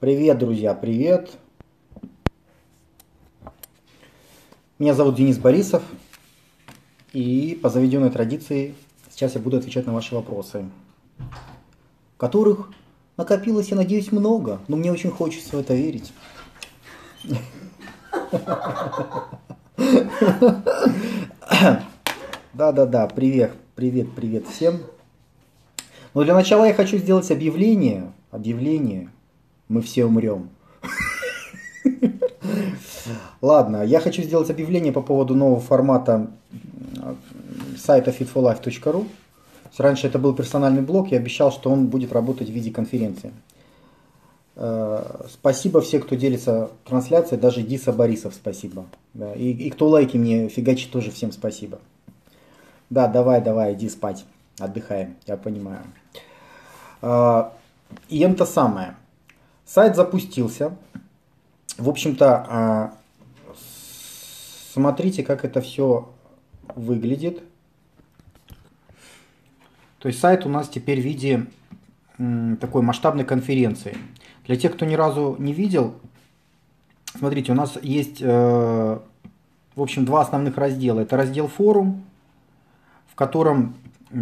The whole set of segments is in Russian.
Привет, друзья, привет. Меня зовут Денис Борисов, и по заведенной традиции сейчас я буду отвечать на ваши вопросы, которых накопилось, я надеюсь, много, но мне очень хочется в это верить. Да-да-да, привет, привет, привет всем. Но для начала я хочу сделать объявление. Мы все умрем. Ладно, я хочу сделать объявление по поводу нового формата сайта fitforlife.ru. Раньше это был персональный блог, я обещал, что он будет работать в виде конференции. Спасибо всем, кто делится трансляцией, даже Диса Борисов спасибо. Да, и кто лайки мне фигачит, тоже всем спасибо. Да, давай, иди спать, отдыхаем, я понимаю. И это самое. Сайт запустился. В общем-то, смотрите, как это все выглядит. То есть сайт у нас теперь в виде такой масштабной конференции. Для тех, кто ни разу не видел, смотрите, у нас есть, в общем, два основных раздела. Это раздел форум, в котором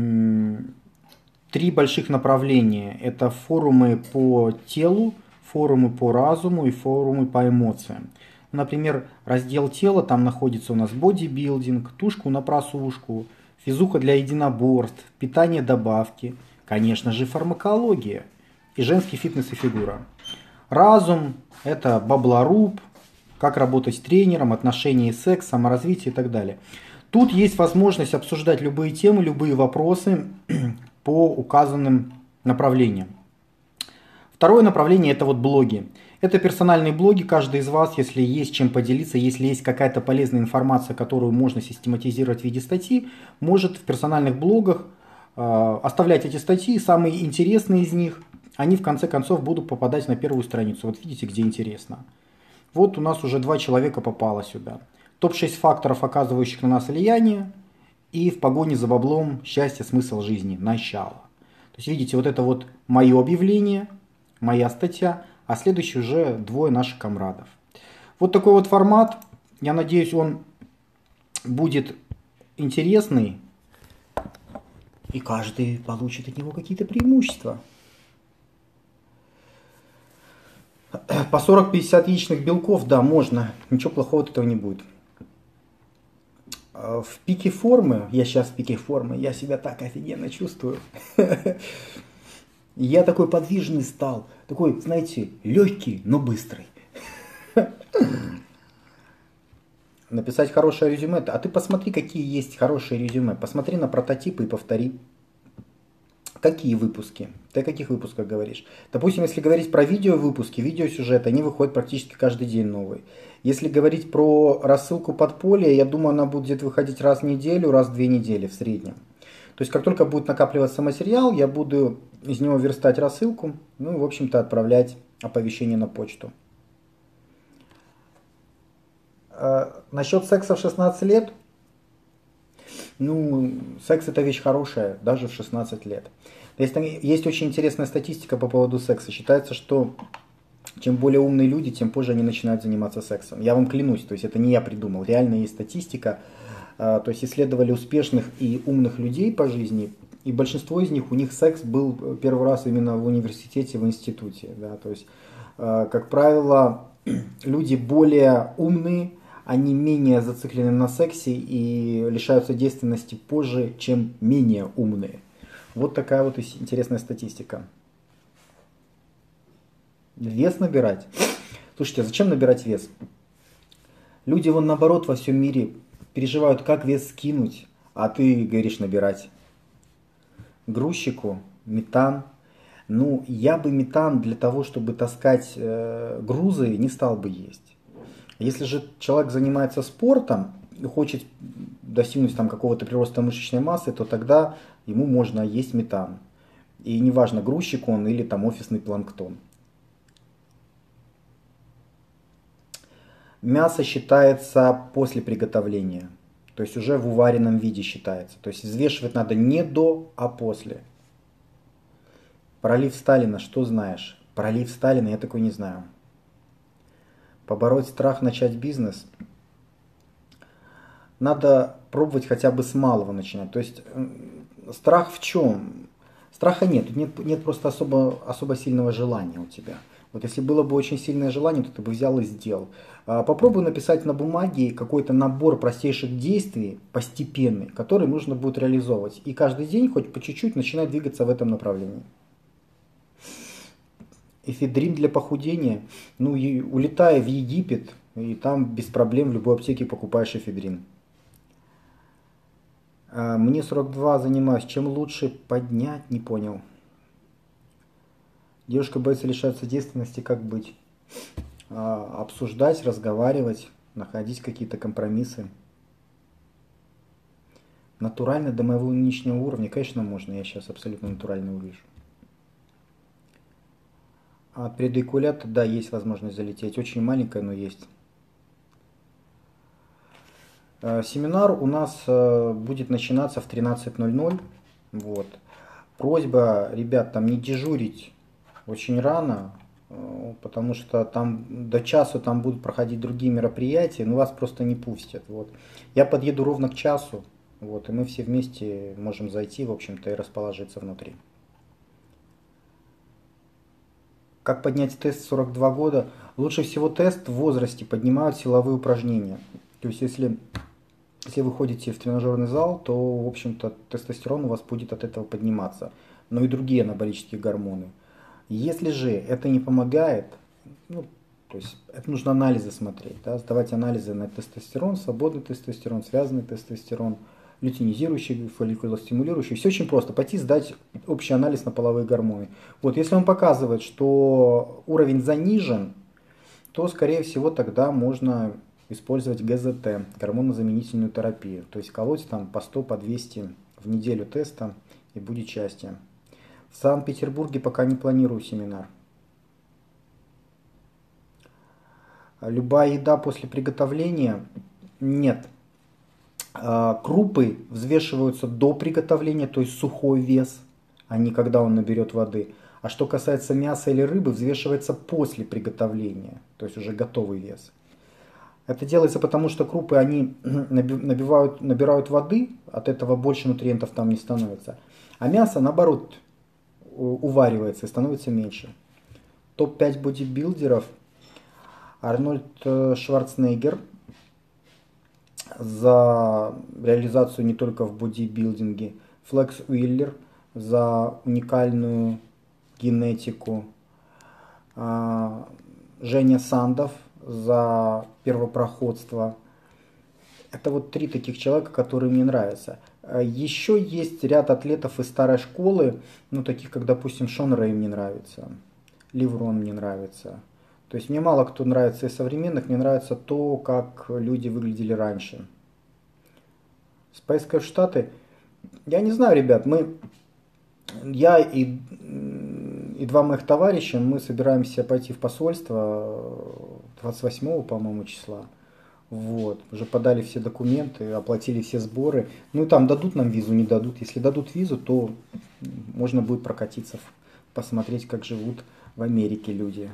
три больших направления. Это форумы по телу, форумы по разуму и форумы по эмоциям. Например, раздел тела, там находится у нас бодибилдинг, тушку на просушку, физуха для единоборств, питание добавки, конечно же фармакология и женский фитнес и фигура. Разум – это баблоруб, как работать с тренером, отношения и секс, саморазвитие и так далее. Тут есть возможность обсуждать любые темы, любые вопросы по указанным направлениям. Второе направление – это вот блоги. Это персональные блоги, каждый из вас, если есть чем поделиться, если есть какая-то полезная информация, которую можно систематизировать в виде статьи, может в персональных блогах оставлять эти статьи, самые интересные из них, они в конце концов будут попадать на первую страницу. Вот видите, где интересно. Вот у нас уже 2 человека попало сюда. Топ-6 факторов, оказывающих на нас влияние, и в погоне за баблом счастье, смысл жизни, начало. То есть видите, вот это вот мое объявление, моя статья, а следующий уже 2 наших комрадов. Вот такой вот формат. Я надеюсь, он будет интересный. И каждый получит от него какие-то преимущества. По 40-50 яичных белков, да, можно. Ничего плохого от этого не будет. В пике формы, я сейчас в пике формы, я себя так офигенно чувствую. Я такой подвижный стал, такой, знаете, легкий, но быстрый. Написать хорошее резюме, а ты посмотри, какие есть хорошие резюме. Посмотри на прототипы и повтори. Какие выпуски? Ты о каких выпусках говоришь? Допустим, если говорить про видеовыпуски, видеосюжеты, они выходят практически каждый день новые. Если говорить про рассылку подполья, я думаю, она будет выходить раз в неделю, раз в 2 недели в среднем. То есть, как только будет накапливаться материал, я буду из него верстать рассылку, ну и, в общем-то, отправлять оповещение на почту. Насчет секса в 16 лет. Ну, секс это вещь хорошая, даже в 16 лет. Есть очень интересная статистика по поводу секса. Считается, что чем более умные люди, тем позже они начинают заниматься сексом. Я вам клянусь, то есть это не я придумал, реально есть статистика. То есть исследовали успешных и умных людей по жизни, и большинство из них, у них секс был первый раз именно в университете, в институте. Да? То есть, как правило, люди более умные, они менее зациклены на сексе и лишаются действенности позже, чем менее умные. Вот такая вот интересная статистика. Вес набирать. Слушайте, а зачем набирать вес? Люди вон наоборот во всем мире переживают, как вес скинуть, а ты говоришь набирать. Грузчику метан. Ну, я бы метан для того, чтобы таскать грузы, не стал бы есть. Если же человек занимается спортом и хочет достигнуть там какого-то прироста мышечной массы, то тогда ему можно есть метан. И неважно, грузчик он или там офисный планктон. Мясо считается после приготовления. То есть уже в уваренном виде считается. То есть взвешивать надо не до, а после. Пролив Сталина, что знаешь? Пролив Сталина, я такой не знаю. Побороть страх, начать бизнес. Надо пробовать хотя бы с малого начинать. То есть страх в чем? Страха нет, тут нет просто особо сильного желания у тебя. Вот если было бы очень сильное желание, то ты бы взял и сделал. Попробуй написать на бумаге какой-то набор простейших действий, постепенный, который нужно будет реализовывать. И каждый день, хоть по чуть-чуть, начинай двигаться в этом направлении. Эфедрин для похудения, ну и улетай в Египет, и там без проблем в любой аптеке покупаешь эфедрин. Мне 42, занимаюсь. Чем лучше поднять, не понял. Девушка боится лишаться девственности, как быть? Обсуждать, разговаривать, находить какие-то компромиссы. Натурально до моего нынешнего уровня, конечно, можно. Я сейчас абсолютно натурально выгляжу. От предикулята, да, есть возможность залететь. Очень маленькая, но есть. Семинар у нас будет начинаться в 13:00. Вот. Просьба, ребят, там не дежурить очень рано, потому что там до часу там будут проходить другие мероприятия, но вас просто не пустят. Вот. Я подъеду ровно к часу, вот, и мы все вместе можем зайти, в общем-то, и расположиться внутри. Как поднять тест в 42 года? Лучше всего тест в возрасте поднимают силовые упражнения. То есть, если вы ходите в тренажерный зал, то, в общем-то, тестостерон у вас будет от этого подниматься. Но и другие анаболические гормоны. Если же это не помогает, ну, то есть это нужно анализы смотреть, да, сдавать анализы на тестостерон, свободный тестостерон, связанный тестостерон, лютинизирующий, фолликулостимулирующий. Все очень просто. Пойти сдать общий анализ на половые гормоны. Вот, если он показывает, что уровень занижен, то, скорее всего, тогда можно использовать ГЗТ, гормонозаменительную терапию. То есть колоть там по 100, по 200 в неделю теста, и будет счастье. В Санкт-Петербурге пока не планирую семинар. Любая еда после приготовления? Нет. Крупы взвешиваются до приготовления, то есть сухой вес, а не когда он наберет воды. А что касается мяса или рыбы, взвешивается после приготовления, то есть уже готовый вес. Это делается потому, что крупы, они набирают воды, от этого больше нутриентов там не становится. А мясо, наоборот, уваривается и становится меньше. Топ-5 бодибилдеров. Арнольд Шварценеггер за реализацию не только в бодибилдинге. Флекс Уиллер за уникальную генетику. Женя Сандов за первопроходство. Это вот 3 таких человека, которые мне нравятся. Еще есть ряд атлетов из старой школы, ну таких как, допустим, Шон Рэй мне нравится, Ливрон мне нравится. То есть мне мало кто нравится из современных, мне нравится то, как люди выглядели раньше. Спайские Штаты, я не знаю, ребят, я и 2 моих товарища, мы собираемся пойти в посольство 28, по-моему, числа. Вот, уже подали все документы, оплатили все сборы. Ну и там дадут нам визу, не дадут. Если дадут визу, то можно будет прокатиться, посмотреть, как живут в Америке люди.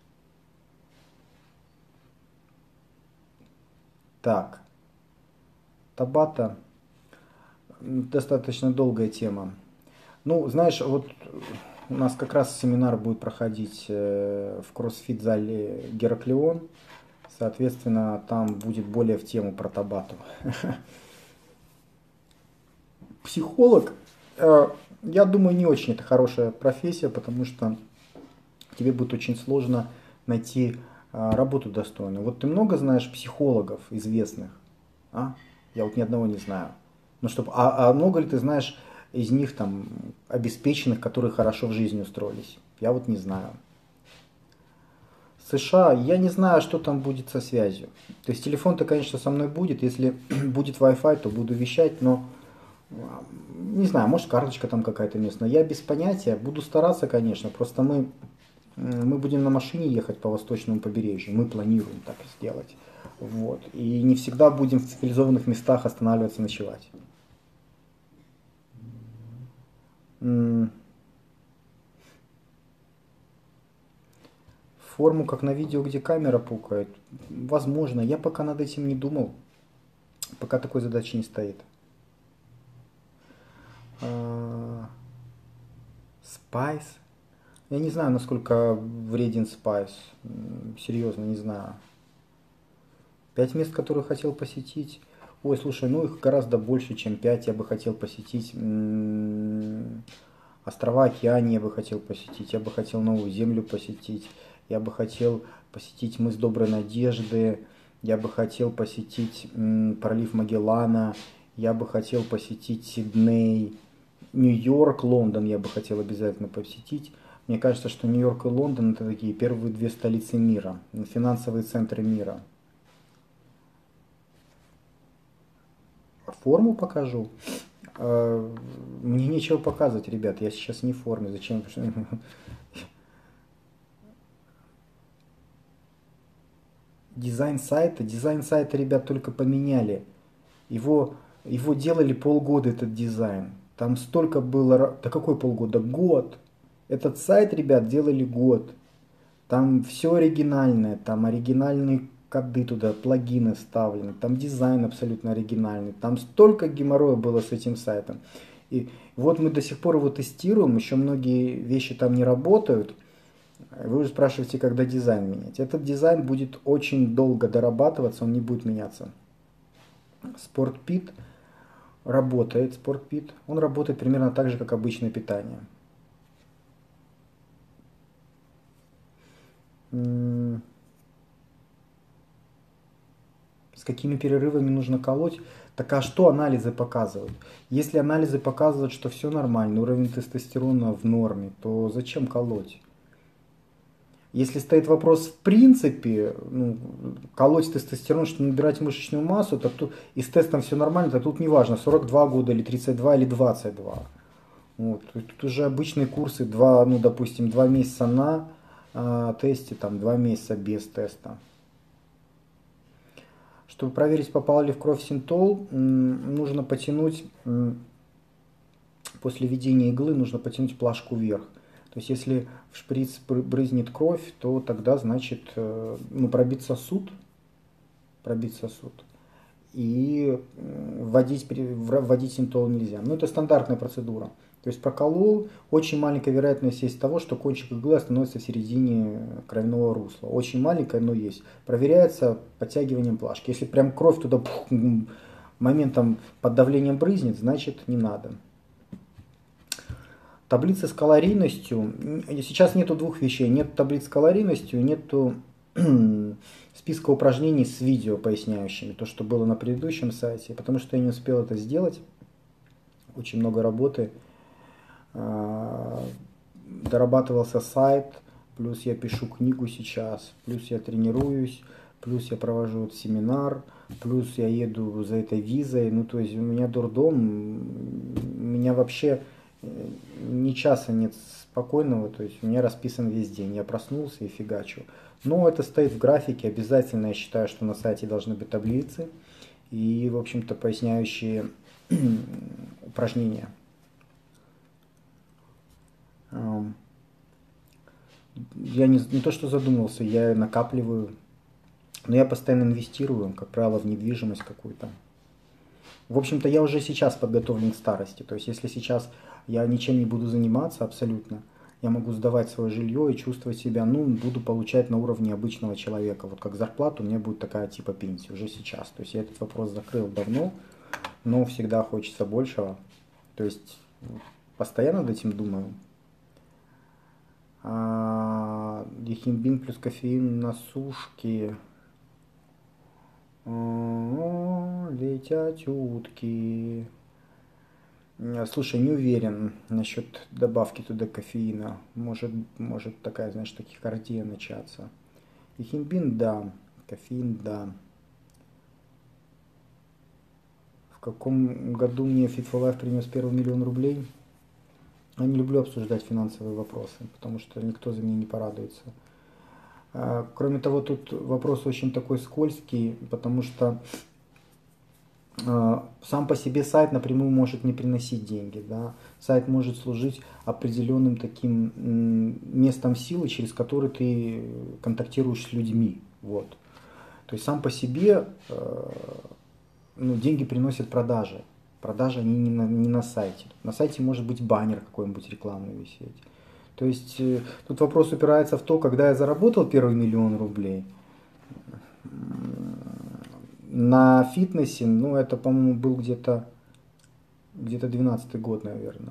Так, Табата, достаточно долгая тема. Ну, знаешь, вот у нас как раз семинар будет проходить в кроссфит-зале Гераклеон. Соответственно, там будет более в тему про Табату. Психолог, я думаю, не очень это хорошая профессия, потому что тебе будет очень сложно найти работу достойную. Вот ты много знаешь психологов известных? А? Я вот ни одного не знаю. Ну, много ли ты знаешь из них там обеспеченных, которые хорошо в жизни устроились? Я вот не знаю. США, я не знаю, что там будет со связью. То есть телефон-то, конечно, со мной будет. Если будет Wi-Fi, то буду вещать, но не знаю, может карточка там какая-то местная. Я без понятия, буду стараться, конечно. Просто мы будем на машине ехать по восточному побережью. Мы планируем так сделать. Вот. И не всегда будем в цивилизованных местах останавливаться, ночевать. форму, как на видео, где камера пукает. Возможно, я пока над этим не думал. Пока такой задачи не стоит. Спайс. Я не знаю, насколько вреден спайс. Серьезно, не знаю. 5 мест, которые хотел посетить. Ой, слушай, ну их гораздо больше, чем 5. Я бы хотел посетить острова Океании, я бы хотел посетить. Я бы хотел Новую Землю посетить. Я бы хотел посетить мыс Доброй Надежды. Я бы хотел посетить пролив Магеллана. Я бы хотел посетить Сидней. Нью-Йорк, Лондон я бы хотел обязательно посетить. Мне кажется, что Нью-Йорк и Лондон это такие первые две столицы мира, финансовые центры мира. Форму покажу. Мне нечего показывать, ребят, я сейчас не в форме. Зачем? Дизайн сайта, ребят, только поменяли. Его делали полгода, этот дизайн. Там столько было... Да какой полгода? Год. Этот сайт, ребят, делали год. Там все оригинальное. Там оригинальные коды туда, плагины вставлены. Там дизайн абсолютно оригинальный. Там столько геморроя было с этим сайтом. И вот мы до сих пор его тестируем. Еще многие вещи там не работают. Вы уже спрашиваете, когда дизайн менять. Этот дизайн будет очень долго дорабатываться, он не будет меняться. SportPit работает, SportPit. Он работает примерно так же, как обычное питание. С какими перерывами нужно колоть? Так а что анализы показывают? Если анализы показывают, что все нормально, уровень тестостерона в норме, то зачем колоть? Если стоит вопрос в принципе, ну, колоть тестостерон, чтобы набирать мышечную массу, то тут и с тестом все нормально, то тут не важно, 42 года или 32 или 22. Вот. Тут уже обычные курсы, ну, допустим, 2 месяца на тесте, там, 2 месяца без теста. Чтобы проверить, попал ли в кровь синтол, нужно потянуть, после введения иглы нужно потянуть плашку вверх. То есть если в шприц брызнет кровь, то тогда значит ну, пробить сосуд и вводить синтол нельзя. Ну это стандартная процедура. То есть проколол, очень маленькая вероятность есть того, что кончик иглы остановится в середине кровяного русла. Очень маленькая, но есть. Проверяется подтягиванием плашки. Если прям кровь туда моментом под давлением брызнет, значит не надо. Таблицы с калорийностью. Сейчас нету двух вещей. Нет таблиц с калорийностью, нету списка упражнений с видео поясняющими. То, что было на предыдущем сайте. Потому что я не успел это сделать. Очень много работы. Дорабатывался сайт. Плюс я пишу книгу сейчас. Плюс я тренируюсь. Плюс я провожу семинар. Плюс я еду за этой визой. Ну, то есть у меня дурдом. У меня вообще... ни часа нет спокойного, то есть у меня расписан весь день. Я проснулся и фигачу. Но это стоит в графике. Обязательно я считаю, что на сайте должны быть таблицы и, в общем-то, поясняющие упражнения. Я не то что задумался, я накапливаю, но я постоянно инвестирую, как правило, в недвижимость какую-то. В общем-то, я уже сейчас подготовлен к старости. То есть, если сейчас я ничем не буду заниматься абсолютно, я могу сдавать свое жилье и чувствовать себя, ну, буду получать на уровне обычного человека. Вот как зарплата у меня будет такая типа пенсия уже сейчас. То есть, я этот вопрос закрыл давно, но всегда хочется большего. То есть, постоянно над этим думаю. Дихинбин плюс кофеин на сушке. Летят утки. Слушай, не уверен насчет добавки туда кофеина. Может такая, знаешь, тахикардия начаться. Дихинбин, да. Кофеин, да. В каком году мне Fit for Life принес первый 1 000 000 рублей? Я не люблю обсуждать финансовые вопросы, потому что никто за меня не порадуется. Кроме того, тут вопрос очень такой скользкий, потому что Сам по себе сайт напрямую может не приносить деньги, да. Сайт может служить определенным таким местом силы, через который ты контактируешь с людьми. Вот. То есть сам по себе ну, деньги приносят продажи. Продажи они не на сайте. На сайте может быть баннер какой-нибудь рекламный висеть. То есть тут вопрос упирается в то, когда я заработал первый 1 000 000 рублей на фитнесе, ну это, по-моему, был где-то 12-й год, наверное.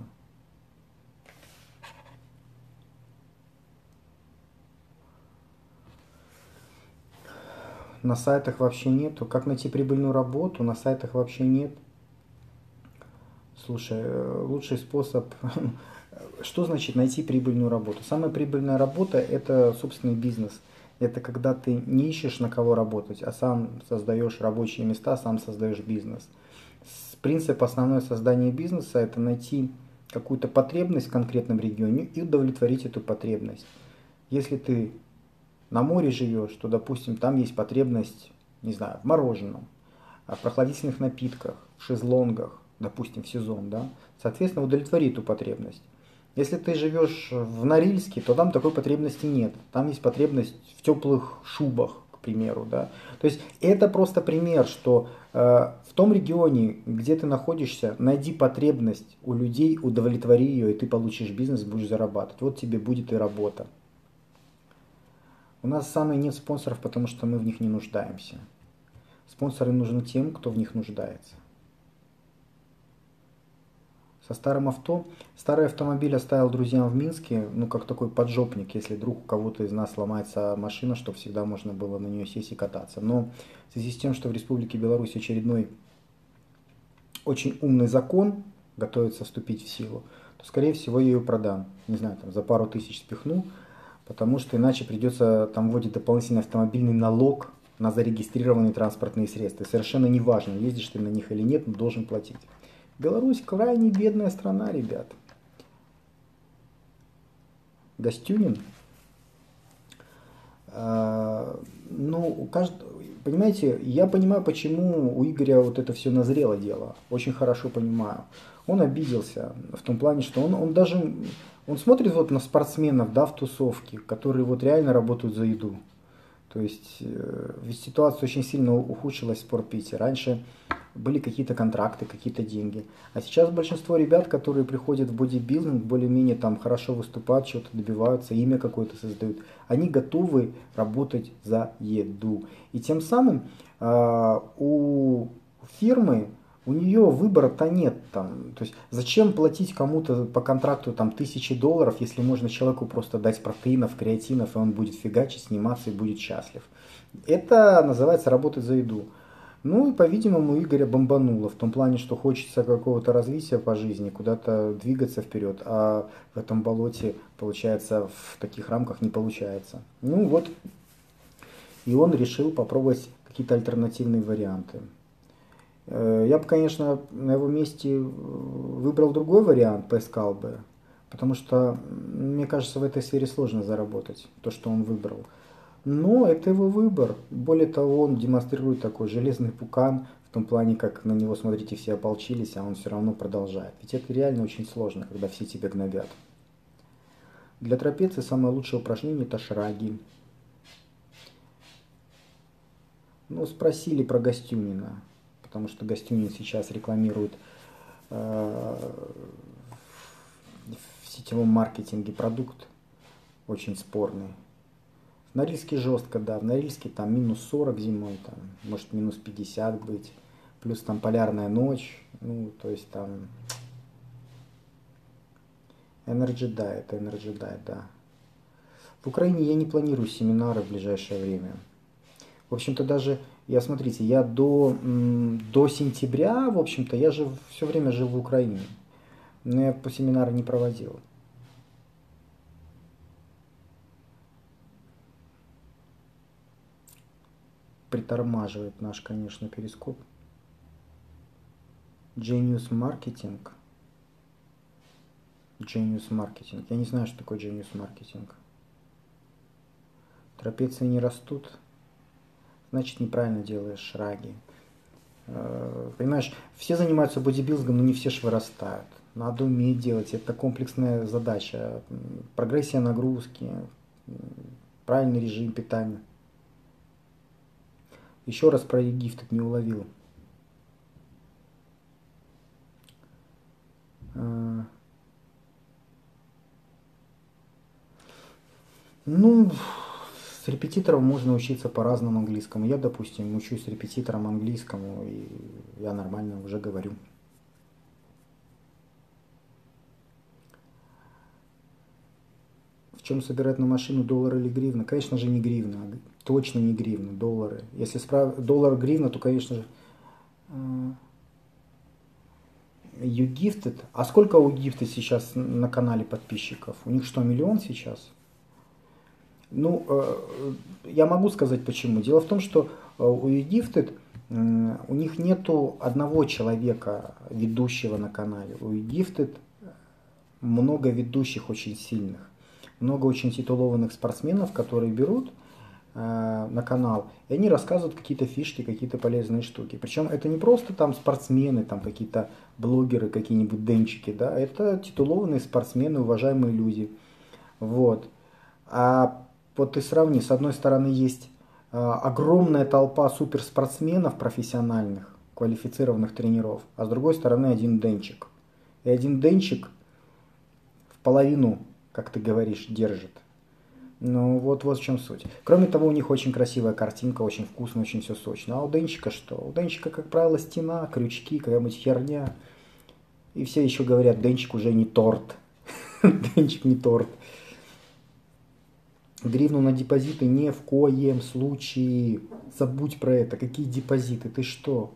На сайтах вообще нету. Как найти прибыльную работу? На сайтах вообще нет. Слушай, лучший способ... Что значит найти прибыльную работу? Самая прибыльная работа – это собственный бизнес. Это когда ты не ищешь на кого работать, а сам создаешь рабочие места, сам создаешь бизнес. Принцип основное создания бизнеса – это найти какую-то потребность в конкретном регионе и удовлетворить эту потребность. Если ты на море живешь, то, допустим, там есть потребность, не знаю, в мороженом, в прохладительных напитках, в шезлонгах, допустим, в сезон, да, соответственно, удовлетвори эту потребность. Если ты живешь в Норильске, то там такой потребности нет. Там есть потребность в теплых шубах, к примеру, да. То есть это просто пример, что в том регионе, где ты находишься, найди потребность у людей, удовлетвори ее, и ты получишь бизнес, будешь зарабатывать. Вот тебе будет и работа. У нас самые нет спонсоров, потому что мы в них не нуждаемся. Спонсоры нужны тем, кто в них нуждается. Со старым авто. Старый автомобиль оставил друзьям в Минске, ну как такой поджопник, если вдруг у кого-то из нас сломается машина, чтобы всегда можно было на нее сесть и кататься. Но в связи с тем, что в Республике Беларусь очередной очень умный закон готовится вступить в силу, то скорее всего я ее продам. Не знаю, там за пару тысяч спихну, потому что иначе придется там вводить дополнительный автомобильный налог на зарегистрированные транспортные средства. И совершенно неважно, ездишь ты на них или нет, но должен платить. Беларусь крайне бедная страна, ребят. Гостюнин. Ну, понимаете, я понимаю, почему у Игоря вот это все назрело дело. Очень хорошо понимаю. Он обиделся в том плане, что он даже, он смотрит вот на спортсменов, да, в тусовке, которые вот реально работают за еду. То есть ведь ситуация очень сильно ухудшилась в спортпите. Раньше были какие-то контракты, какие-то деньги. А сейчас большинство ребят, которые приходят в бодибилдинг, более-менее там хорошо выступают, чего-то добиваются, имя какое-то создают, они готовы работать за еду. И тем самым у фирмы, у нее выбора-то нет там. То есть зачем платить кому-то по контракту там $1000, если можно человеку просто дать протеинов, креатинов, и он будет фигачить, сниматься и будет счастлив. Это называется работать за еду. Ну и, по-видимому, Игоря бомбануло в том плане, что хочется какого-то развития по жизни, куда-то двигаться вперед, а в этом болоте, получается, в таких рамках не получается. Ну вот, и он решил попробовать какие-то альтернативные варианты. Я бы, конечно, на его месте выбрал другой вариант, поискал бы, потому что, мне кажется, в этой сфере сложно заработать то, что он выбрал. Но это его выбор. Более того, он демонстрирует такой железный пукан, в том плане, как на него, смотрите, все ополчились, а он все равно продолжает. Ведь это реально очень сложно, когда все тебя гнобят. Для трапеции самое лучшее упражнение – это шраги. Ну, спросили про Гостюнина, потому что Гостюнин сейчас рекламирует в сетевом маркетинге продукт очень спорный. В Норильске жестко, да, в Норильске там минус 40 зимой, там, может минус 50 быть, плюс там полярная ночь, ну, то есть там Energy Diet, Energy Diet, да. В Украине я не планирую семинары в ближайшее время. В общем-то, даже, смотрите, я до сентября, в общем-то, я же все время жил в Украине, но я по семинару не проводил. Притормаживает наш, конечно, перископ. Genius Marketing. Genius Marketing. Я не знаю, что такое Genius Marketing. Трапеции не растут. Значит, неправильно делаешь шраги. Понимаешь, все занимаются бодибилдингом, но не все ж вырастают. Надо уметь делать, это комплексная задача. Прогрессия нагрузки, правильный режим питания. Еще раз про e-gifted не уловил. Ну, с репетитором можно учиться по-разному английскому. Я, допустим, учусь с репетитором английскому, и я нормально уже говорю. В чем собирать на машину, доллар или гривна? Конечно же не гривна, точно не гривна, доллары. Если доллар гривна, то, конечно же, YouGifted. А сколько у YouGifted сейчас на канале подписчиков? У них что, 1 миллион сейчас? Ну, я могу сказать почему. Дело в том, что у YouGifted у них нету одного человека, ведущего на канале. У YouGifted много ведущих очень сильных. Много очень титулованных спортсменов, которые берут на канал, и они рассказывают какие-то фишки, какие-то полезные штуки. Причем это не просто там спортсмены, там какие-то блогеры, какие-нибудь денчики, да, это титулованные спортсмены, уважаемые люди. Вот. А вот ты сравни, с одной стороны есть огромная толпа суперспортсменов профессиональных, квалифицированных тренеров, а с другой стороны один денчик. И один денчик в половину, как ты говоришь, держит. Ну вот в чем суть. Кроме того, у них очень красивая картинка, очень вкусно, очень все сочно. А у денчика что? У денчика, как правило, стена, крючки, какая-нибудь херня. И все еще говорят, денчик уже не торт. Денчик не торт. Гривну на депозиты ни в коем случае. Забудь про это. Какие депозиты? Ты что?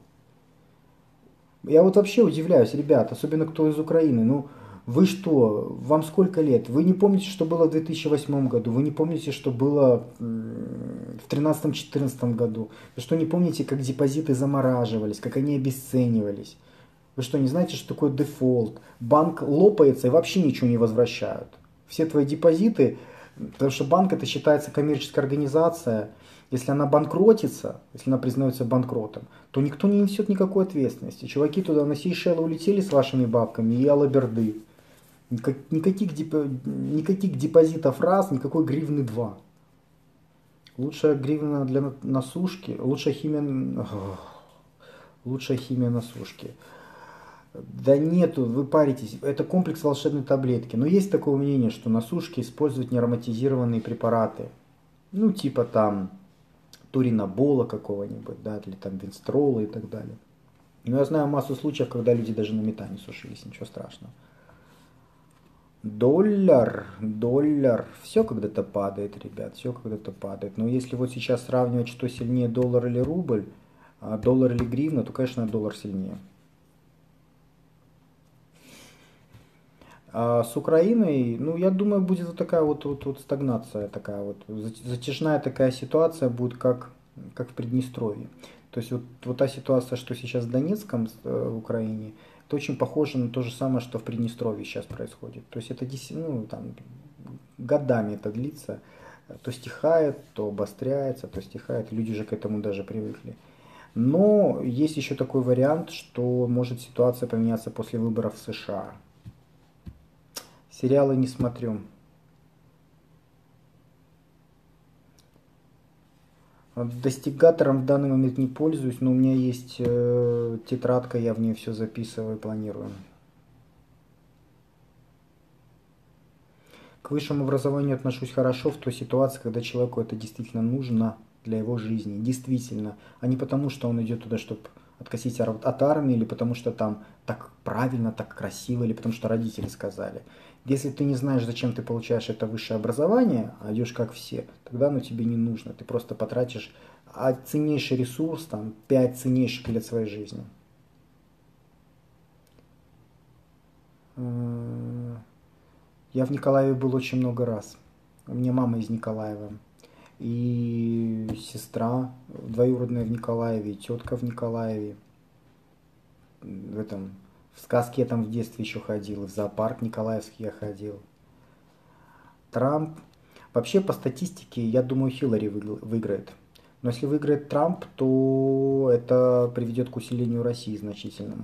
Я вот вообще удивляюсь, ребят, особенно кто из Украины. Ну, вы что? Вам сколько лет? Вы не помните, что было в 2008 году? Вы не помните, что было в 2013-2014 году? Вы что, не помните, как депозиты замораживались, как они обесценивались? Вы что, не знаете, что такое дефолт? Банк лопается и вообще ничего не возвращают. Все твои депозиты, потому что банк это считается коммерческая организация, если она банкротится, если она признается банкротом, то никто не несет никакой ответственности. Чуваки туда на Сейшелы улетели с вашими бабками и алаберды. Никаких депозитов раз, никакой гривны два. Лучшая гривна для насушки, лучшая химия на сушке. Да нету, вы паритесь, это комплекс волшебной таблетки. Но есть такое мнение, что на сушке используют неароматизированные препараты. Ну, типа там туринабола какого-нибудь, да, или там винстрола и так далее. Но я знаю массу случаев, когда люди даже на метане сушились, ничего страшного. Доллар, все когда-то падает, ребят, все когда-то падает. Но если вот сейчас сравнивать, что сильнее, доллар или рубль, доллар или гривна, то, конечно, доллар сильнее. А с Украиной, ну, я думаю, будет вот такая вот стагнация, такая вот затяжная такая ситуация будет, как в Приднестровье. То есть вот та ситуация, что сейчас в Донецком, в Украине, это очень похоже на то же самое, что в Приднестровье сейчас происходит. То есть это ну, там, годами это длится, то стихает, то обостряется, то стихает, люди же к этому даже привыкли. Но есть еще такой вариант, что может ситуация поменяться после выборов в США. Сериалы не смотрю. Достигатором в данный момент не пользуюсь, но у меня есть тетрадка, я в ней все записываю и планирую. К высшему образованию отношусь хорошо в той ситуации, когда человеку это действительно нужно для его жизни. Действительно. А не потому, что он идет туда, чтобы откосить от армии, или потому что там так правильно, так красиво, или потому что родители сказали. Если ты не знаешь, зачем ты получаешь это высшее образование, а идешь как все, тогда оно тебе не нужно. Ты просто потратишь ценнейший ресурс, там, 5 ценнейших лет своей жизни. Я в Николаеве был очень много раз. У меня мама из Николаева. И сестра двоюродная в Николаеве, и тетка в Николаеве. В сказке я там в детстве еще ходил, в зоопарк Николаевский я ходил. Трамп. Вообще, по статистике, я думаю, Хиллари выиграет. Но если выиграет Трамп, то это приведет к усилению России значительному.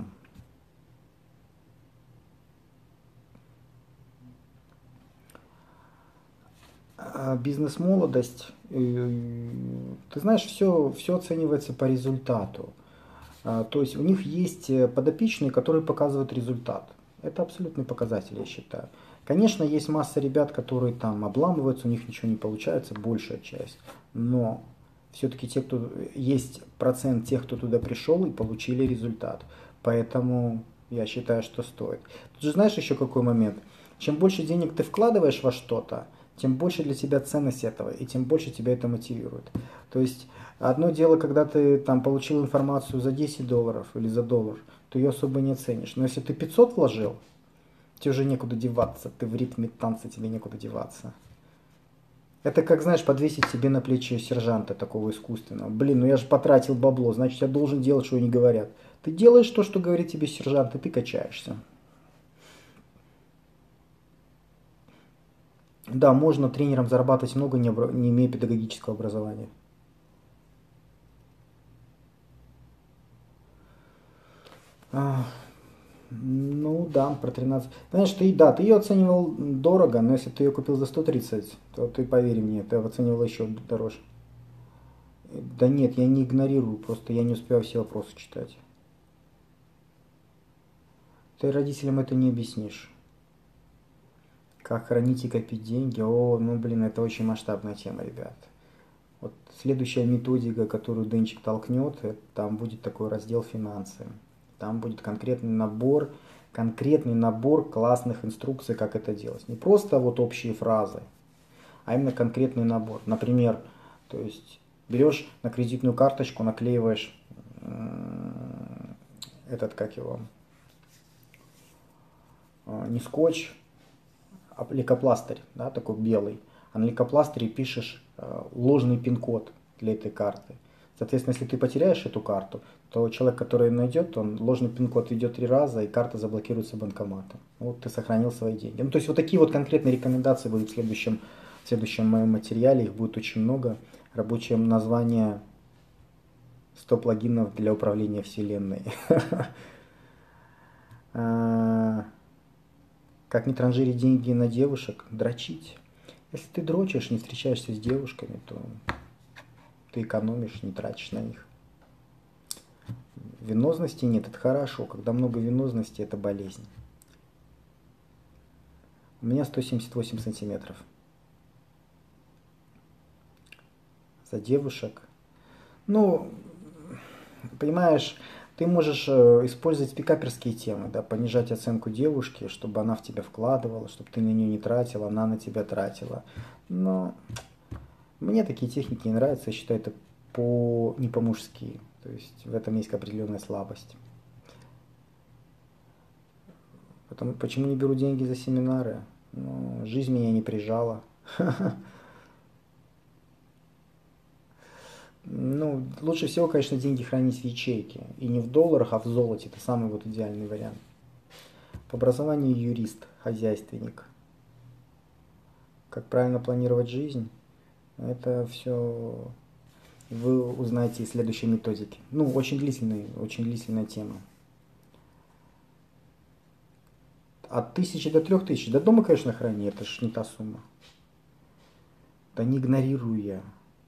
Бизнес-молодость, ты знаешь, все оценивается по результату. То есть у них есть подопечные, которые показывают результат. Это абсолютный показатель, я считаю. Конечно, есть масса ребят, которые там обламываются, у них ничего не получается, большая часть. Но все-таки те, кто есть процент тех, кто туда пришел и получили результат. Поэтому я считаю, что стоит. Тут же знаешь еще какой момент? Чем больше денег ты вкладываешь во что-то, тем больше для тебя ценность этого, и тем больше тебя это мотивирует. То есть одно дело, когда ты там получил информацию за 10 долларов или за доллар, ты ее особо не ценишь. Но если ты 500 вложил, тебе уже некуда деваться, ты в ритме танца, тебе некуда деваться. Это как, знаешь, подвесить себе на плечи сержанта такого искусственного. Блин, ну я же потратил бабло, значит я должен делать, что они говорят. Ты делаешь то, что говорит тебе сержант, и ты качаешься. Да, можно тренером зарабатывать много, не имея педагогического образования. А, ну да, про 13. Знаешь, ты ее оценивал дорого, но если ты ее купил за 130, то ты поверь мне, ты оценивал еще дороже. Да нет, я не игнорирую, просто я не успеваю все вопросы читать. Ты родителям это не объяснишь. Как хранить и копить деньги? О, ну блин, это очень масштабная тема, ребят. Вот следующая методика, которую Денчик толкнет, там будет такой раздел финансы. Там будет конкретный набор классных инструкций, как это делать. Не просто вот общие фразы, а именно конкретный набор. Например, то есть берешь на кредитную карточку, наклеиваешь этот, как его, не скотч, а лейкопластырь, да, такой белый. А на лейкопластыре пишешь ложный пин-код для этой карты. Соответственно, если ты потеряешь эту карту, то человек, который найдет, он ложный пин-код ведет 3 раза, и карта заблокируется банкоматом. Вот ты сохранил свои деньги. Ну, то есть вот такие вот конкретные рекомендации будут в следующем моем материале. Их будет очень много. Рабочее название 100 плагинов для управления вселенной. Как не транжирить деньги на девушек? Дрочить. Если ты дрочишь, не встречаешься с девушками, то ты экономишь, не тратишь на них. Венозности нет, это хорошо. Когда много венозности, это болезнь. У меня 178 сантиметров. За девушек. Ну, понимаешь, ты можешь использовать пикаперские темы, да, понижать оценку девушки, чтобы она в тебя вкладывала, чтобы ты на нее не тратил, она на тебя тратила. Но мне такие техники не нравятся, я считаю это не по-мужски. То есть в этом есть определенная слабость. Почему не беру деньги за семинары? Ну, жизнь меня не прижала. Ну, лучше всего, конечно, деньги хранить в ячейке. И не в долларах, а в золоте. Это самый вот идеальный вариант. По образованию юрист, хозяйственник. Как правильно планировать жизнь? Это все вы узнаете из следующей методики. Ну, очень длительная тема. От 1000 до 3000. Да дома, конечно, храни, это ж не та сумма. Да не игнорирую я.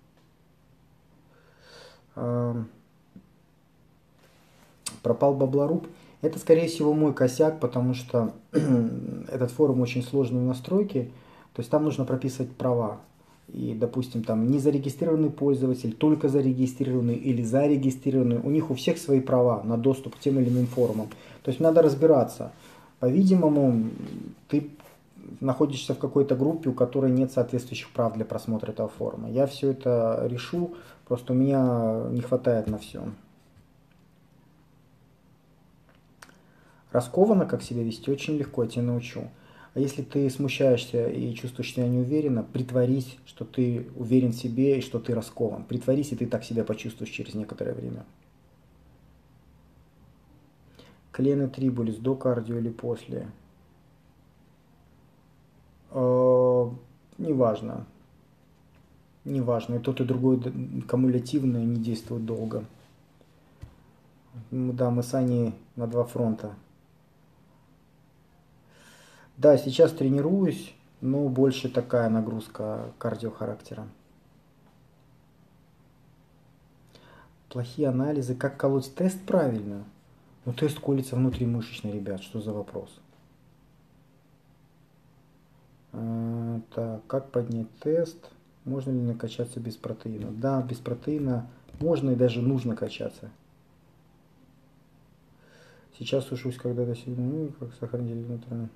Пропал баблоруб. Это, скорее всего, мой косяк, потому что этот форум очень сложный в настройке. То есть там нужно прописывать права. И, допустим, там незарегистрированный пользователь, только зарегистрированный или зарегистрированный. У них у всех свои права на доступ к тем или иным форумам. То есть надо разбираться. По-видимому, ты находишься в какой-то группе, у которой нет соответствующих прав для просмотра этого форума. Я все это решу, просто у меня не хватает на все. Раскованно, как себя вести, очень легко, я тебя научу. А если ты смущаешься и чувствуешь себя неуверенно, притворись, что ты уверен в себе и что ты раскован. Притворись, и ты так себя почувствуешь через некоторое время. Колено трибулис до кардио или после? Неважно. Неважно, и тот, и другой кумулятивно не действуют долго. Да, мы с Аней на два фронта. Да, сейчас тренируюсь, но больше такая нагрузка кардиохарактера. Плохие анализы. Как колоть тест правильно? Ну, тест колется внутримышечно, ребят. Что за вопрос? Так, как поднять тест? Можно ли накачаться без протеина? Да, без протеина можно и даже нужно качаться. Сейчас сушусь, когда до сих ну, как сохранили внутренне.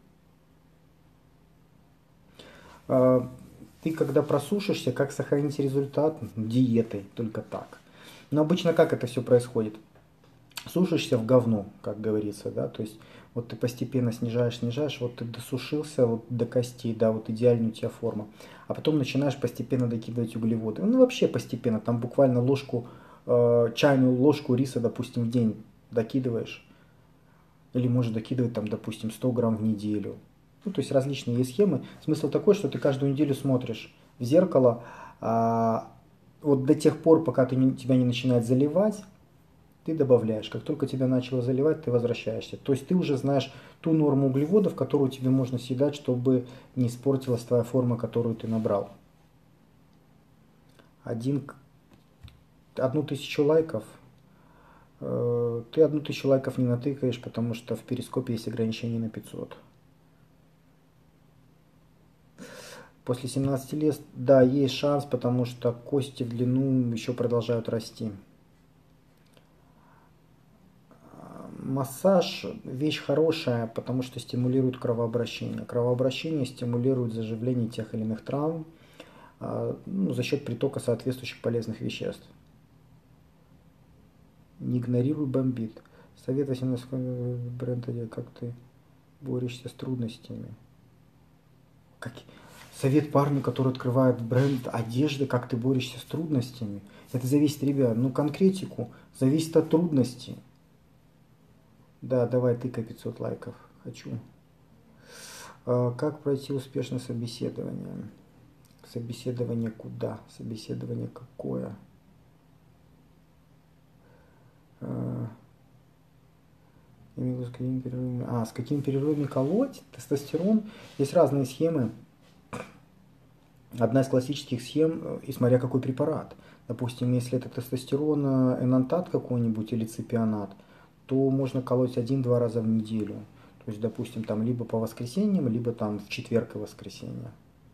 Ты когда просушишься, как сохранить результат? Диетой, только так. Но обычно как это все происходит? Сушишься в говно, как говорится, да, то есть вот ты постепенно снижаешь, вот ты досушился вот до костей, да, вот идеальная у тебя форма, а потом начинаешь постепенно докидывать углеводы, ну вообще постепенно, там буквально ложку, чайную ложку риса, допустим, в день докидываешь, или можешь докидывать там, допустим, 100 грамм в неделю, ну то есть различные есть схемы, смысл такой, что ты каждую неделю смотришь в зеркало, вот до тех пор, пока тебя не начинает заливать, ты добавляешь. Как только тебя начало заливать, ты возвращаешься. То есть ты уже знаешь ту норму углеводов, которую тебе можно съедать, чтобы не испортилась твоя форма, которую ты набрал. 1000 лайков. Ты 1000 лайков не натыкаешь, потому что в перископе есть ограничение на 500. После 17 лет, да, есть шанс, потому что кости в длину еще продолжают расти. Массаж вещь хорошая, потому что стимулирует кровообращение. Кровообращение стимулирует заживление тех или иных травм ну, за счет притока соответствующих полезных веществ. Не игнорируй бомбит. Совет 18 бренда, как ты борешься с трудностями. Как... Совет парню, который открывает бренд одежды, как ты борешься с трудностями. Это зависит, ребят, ну конкретику, зависит от трудностей. Да, давай тыкай 500 лайков. Хочу. Как пройти успешно собеседование? Собеседование куда? Собеседование какое? С какими перерывами колоть? Тестостерон. Есть разные схемы. Одна из классических схем, и смотря какой препарат. Допустим, если это тестостерон, энантат какой-нибудь или ципионат, то можно колоть 1-2 раза в неделю. То есть, допустим, там либо по воскресеньям, либо там в четверг и воскресенье.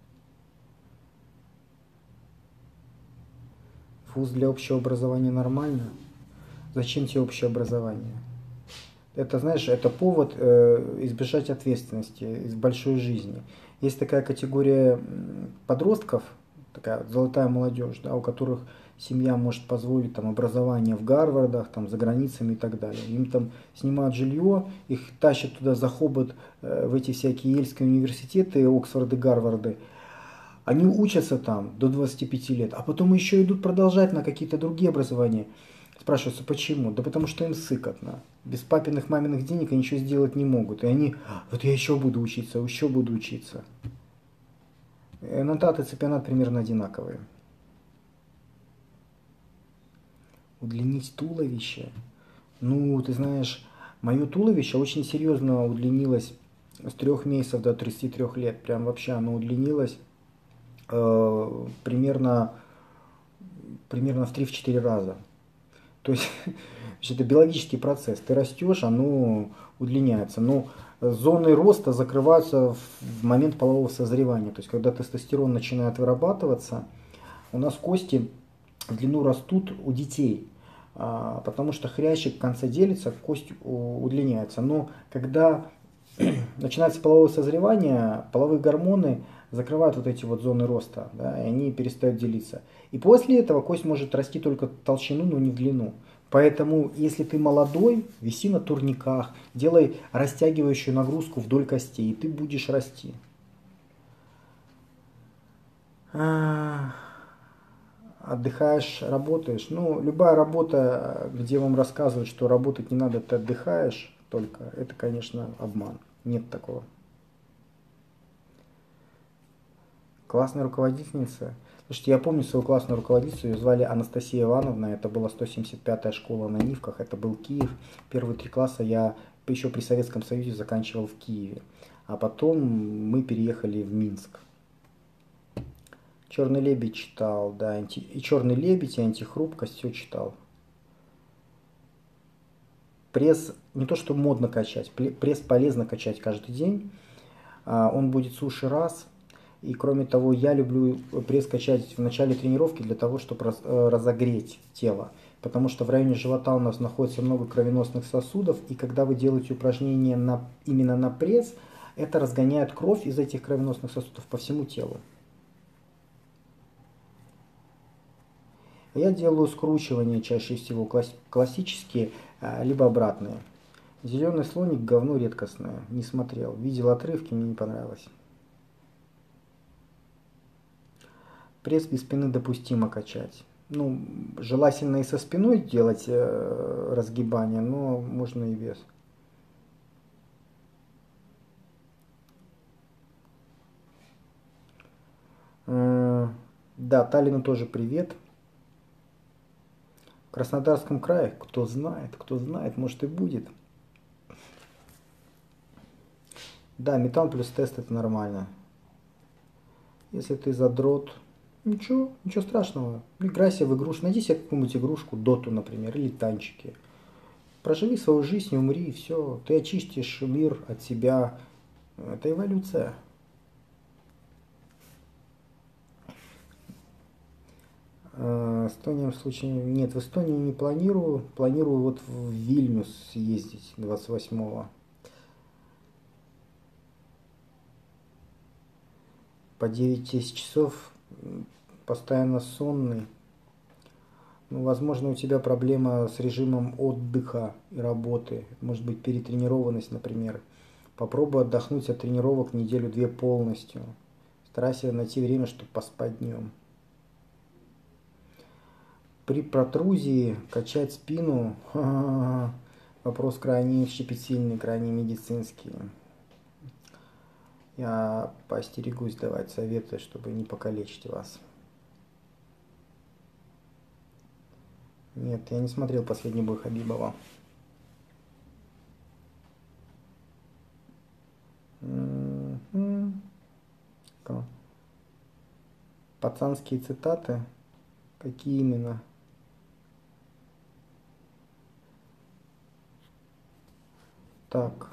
ФУЗ для общего образования нормально? Зачем тебе общее образование? Это, знаешь, это повод избежать ответственности из большой жизни. Есть такая категория подростков, такая золотая молодежь, да, у которых семья может позволить там образование в Гарвардах, там за границами и так далее. Им там снимают жилье, их тащат туда за хобот в эти всякие Ельские университеты, Оксфорды, Гарварды. Они учатся там до 25 лет, а потом еще идут продолжать на какие-то другие образования. Спрашивается, почему? Да потому что им сыкотно. Без папиных, маминых денег они ничего сделать не могут. И они, вот я еще буду учиться, еще буду учиться. Энантат и цепионат примерно одинаковые. Удлинить туловище? Ну, ты знаешь, мое туловище очень серьезно удлинилось с 3 месяцев до 33 лет. Прям вообще оно удлинилось примерно в 3-4 раза. То есть это биологический процесс. Ты растешь, оно удлиняется. Но зоны роста закрываются в момент полового созревания. То есть когда тестостерон начинает вырабатываться, у нас кости в длину растут у детей. Потому что хрящик в конце делится, кость удлиняется. Но когда начинается половое созревание, половые гормоны закрывают вот эти вот зоны роста, да, и они перестают делиться. И после этого кость может расти только в толщину, но не в длину. Поэтому, если ты молодой, виси на турниках, делай растягивающую нагрузку вдоль костей, и ты будешь расти. Отдыхаешь, работаешь. Ну, любая работа, где вам рассказывают, что работать не надо, ты отдыхаешь только, это, конечно, обман. Нет такого. Классная руководительница. Слушайте, я помню свою классную руководительницу, ее звали Анастасия Ивановна, это была 175-я школа на Нивках, это был Киев. Первые 3 класса я еще при Советском Союзе заканчивал в Киеве, а потом мы переехали в Минск. «Черный лебедь» читал, да, и «Черный лебедь», и «Антихрупкость», все читал. Пресс не то что модно качать, пресс полезно качать каждый день, он будет суше раз. И кроме того, я люблю пресс качать в начале тренировки для того, чтобы разогреть тело. Потому что в районе живота у нас находится много кровеносных сосудов, и когда вы делаете упражнения именно на пресс, это разгоняет кровь из этих кровеносных сосудов по всему телу. Я делаю скручивания чаще всего классические, либо обратные. «Зеленый слоник» говно редкостное, не смотрел. Видел отрывки, мне не понравилось. Пресс без спины допустимо качать. Ну, желательно и со спиной делать разгибание, но можно и без. Да, Таллину тоже привет. В Краснодарском крае, кто знает, может и будет. Да, метан плюс тест это нормально. Если ты задрот, ничего страшного. Играйся в игрушку, найди себе какую-нибудь игрушку, доту, например, или танчики. Проживи свою жизнь, умри, и все. Ты очистишь мир от себя. Это эволюция. Эстония в случае... Нет, в Эстонию не планирую. Планирую вот в Вильнюс съездить 28-го. По 9-10 часов, постоянно сонный. Ну, возможно, у тебя проблема с режимом отдыха и работы. Может быть, перетренированность, например. Попробуй отдохнуть от тренировок неделю-две полностью. Старайся найти время, чтобы поспать днем. При протрузии качать спину, вопрос крайне щепетильный, крайне медицинский. Я поостерегусь давать советы, чтобы не покалечить вас. Нет, я не смотрел последний бой Хабибова. Пацанские цитаты? Какие именно? Так.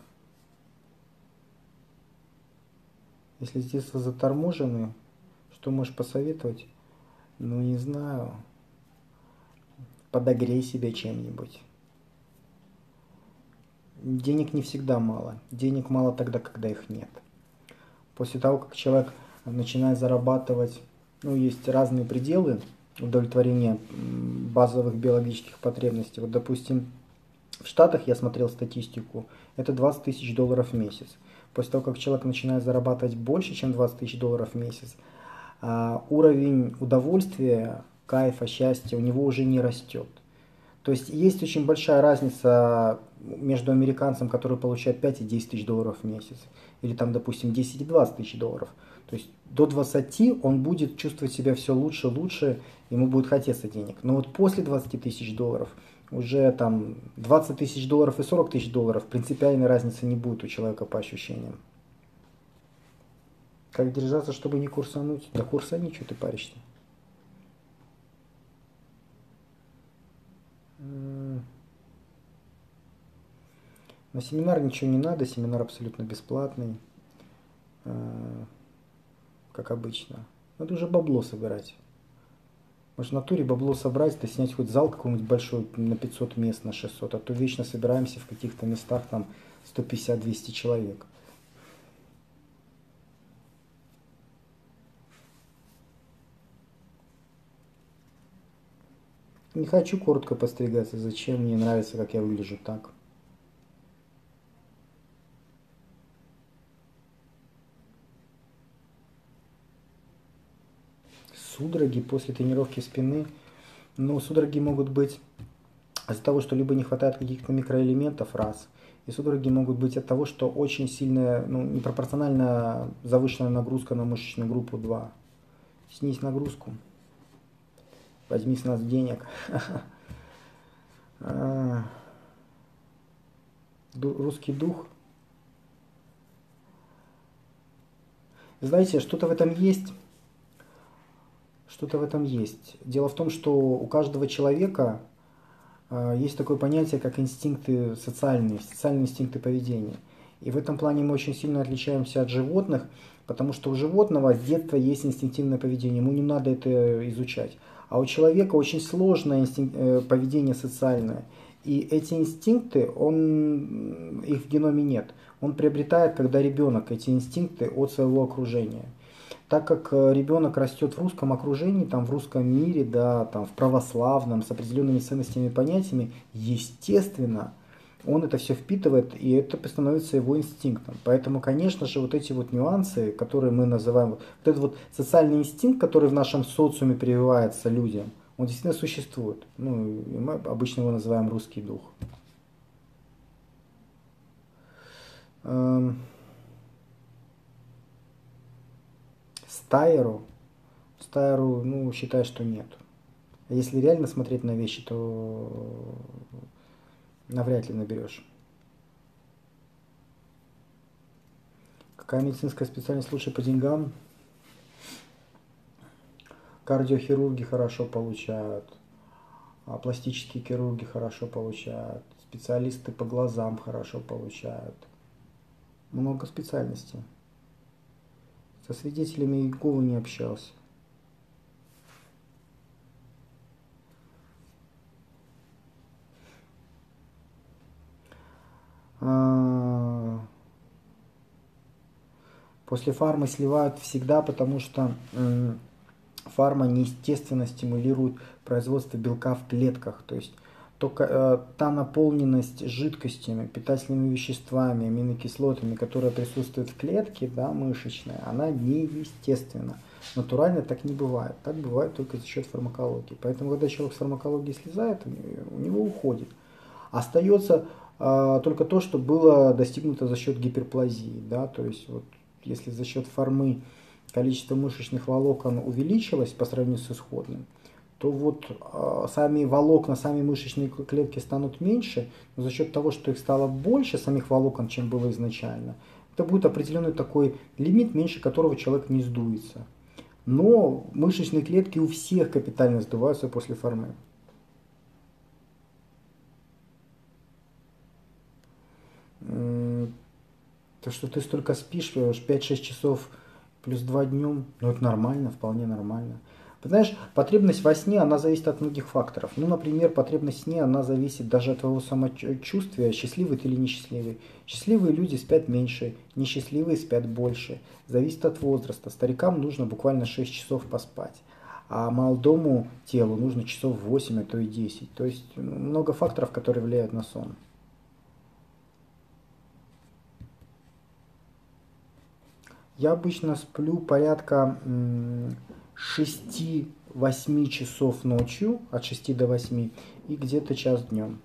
Если с детства заторможены, что можешь посоветовать? Ну, не знаю. Подогрей себя чем-нибудь. Денег не всегда мало. Денег мало тогда, когда их нет. После того, как человек начинает зарабатывать, ну, есть разные пределы удовлетворения базовых биологических потребностей. Вот, допустим, в Штатах я смотрел статистику, это 20 тысяч долларов в месяц. После того, как человек начинает зарабатывать больше, чем 20 тысяч долларов в месяц, уровень удовольствия, кайфа, счастья у него уже не растет. То есть есть очень большая разница между американцем, который получает 5 и 10 тысяч долларов в месяц, или там, допустим, 10 и 20 тысяч долларов. То есть до 20 он будет чувствовать себя все лучше, лучше, ему будет хотеться денег. Но вот после 20 тысяч долларов уже там 20 тысяч долларов и 40 тысяч долларов принципиальной разницы не будет у человека по ощущениям. Как держаться, чтобы не курсануть? Да курсани, что ты паришься? На семинар ничего не надо, семинар абсолютно бесплатный, как обычно. Надо уже бабло собирать. Может, в натуре бабло собрать, да снять хоть зал какой-нибудь большой на 500 мест, на 600, а то вечно собираемся в каких-то местах там 150-200 человек. Не хочу коротко постригаться, зачем, мне нравится, как я выгляжу так. Судороги после тренировки спины. Ну, судороги могут быть из-за того, что либо не хватает каких-то микроэлементов, раз. И судороги могут быть от того, что очень сильная, ну, непропорционально завышенная нагрузка на мышечную группу 2. Снизь нагрузку. Возьми с нас денег. Русский дух. Знаете, что-то в этом есть. Что-то в этом есть. Дело в том, что у каждого человека есть такое понятие, как инстинкты социальные инстинкты поведения. И в этом плане мы очень сильно отличаемся от животных, потому что у животного с детства есть инстинктивное поведение, ему не надо это изучать. А у человека очень сложное поведение социальное. И эти инстинкты, их в геноме нет. Он приобретает, когда ребенок, эти инстинкты от своего окружения. Так как ребенок растет в русском окружении, там, в русском мире, да, там, в православном, с определенными ценностями и понятиями, естественно, он это все впитывает, и это становится его инстинктом. Поэтому, конечно же, вот эти вот нюансы, которые мы называем, вот этот вот социальный инстинкт, который в нашем социуме прививается людям, он действительно существует. Ну, и мы обычно его называем русский дух. Стайеру, ну, считаю, что нет. А если реально смотреть на вещи, то навряд ли наберешь. Какая медицинская специальность лучше по деньгам? Кардиохирурги хорошо получают, пластические хирурги хорошо получают, специалисты по глазам хорошо получают. Много специальностей. Со свидетелями Иеговы не общался. После фармы сливают всегда, потому что фарма неестественно стимулирует производство белка в клетках. То есть только та наполненность жидкостями, питательными веществами, аминокислотами, которая присутствует в клетке, да, мышечная, она неестественна. Натурально так не бывает. Так бывает только за счет фармакологии. Поэтому, когда человек с фармакологии слезает, у него уходит. Остается только то, что было достигнуто за счет гиперплазии. Да? То есть вот, если за счет формы количество мышечных волокон увеличилось по сравнению с исходным, то вот сами волокна, сами мышечные клетки станут меньше, но за счет того, что их стало больше, самих волокон, чем было изначально, это будет определенный такой лимит, меньше которого человек не сдуется. Но мышечные клетки у всех капитально сдуваются после формы. То, что ты столько спишь, 5-6 часов плюс 2 днем, ну это нормально, вполне нормально. Знаешь, потребность во сне, она зависит от многих факторов. Ну, например, потребность в сне, она зависит даже от твоего самочувствия, счастливый ты или несчастливый. Счастливые люди спят меньше, несчастливые спят больше. Зависит от возраста. Старикам нужно буквально 6 часов поспать, а молодому телу нужно часов 8, а то и 10. То есть много факторов, которые влияют на сон. Я обычно сплю порядка 6-8 часов ночью, от 6 до 8, и где-то час днем.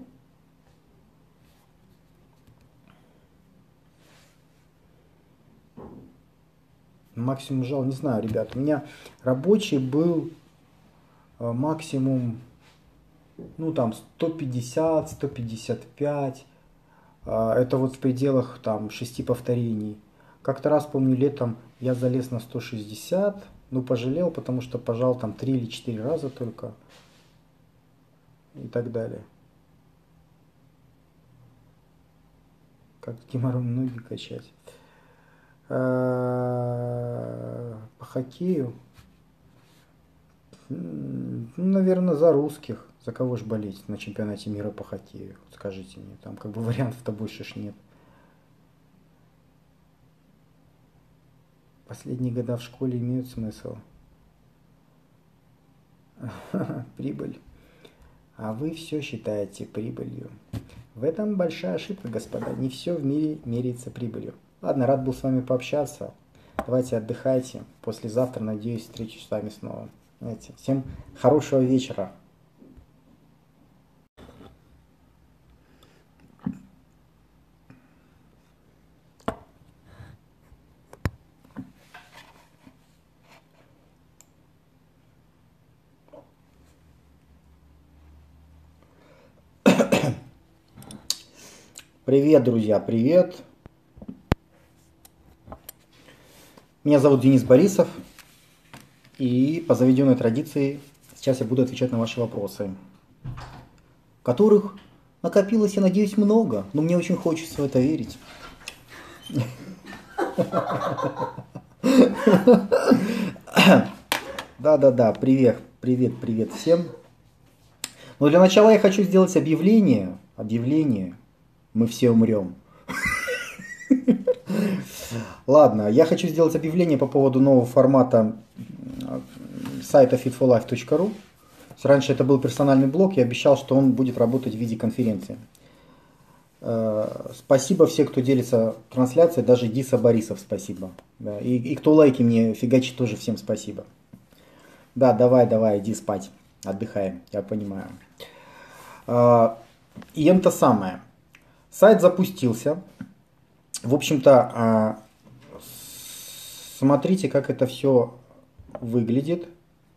Максимум жал, не знаю, ребят, у меня рабочий был максимум, ну там 150, 155, это вот в пределах там 6 повторений. Как-то раз, помню, летом я залез на 160, ну пожалел, потому что пожал там 3 или 4 раза только и так далее. Как геморрой ноги качать. По хоккею, ну, наверное, за русских. За кого же болеть на чемпионате мира по хоккею? Скажите мне, там как бы вариантов-то больше ж нет. Последние года в школе имеют смысл. Прибыль. А вы все считаете прибылью. В этом большая ошибка, господа. Не все в мире меряется прибылью. Ладно, рад был с вами пообщаться. Давайте отдыхайте. Послезавтра, надеюсь, встречусь с вами снова. Знаете, всем хорошего вечера. Привет, друзья, привет. Меня зовут Денис Борисов, и по заведенной традиции сейчас я буду отвечать на ваши вопросы, которых накопилось, я надеюсь, много, но мне очень хочется в это верить. Да, привет всем. Но для начала я хочу сделать объявление. Мы все умрем. Ладно, я хочу сделать объявление по поводу нового формата сайта fitforlife.ru. Раньше это был персональный блог, я обещал, что он будет работать в виде конференции. Спасибо всем, кто делится трансляцией, даже Диса Борисов спасибо. Да, и кто лайки мне фигачит, тоже всем спасибо. Да, давай, иди спать, отдыхаем, я понимаю. И это самое. Сайт запустился. В общем-то, смотрите, как это все выглядит.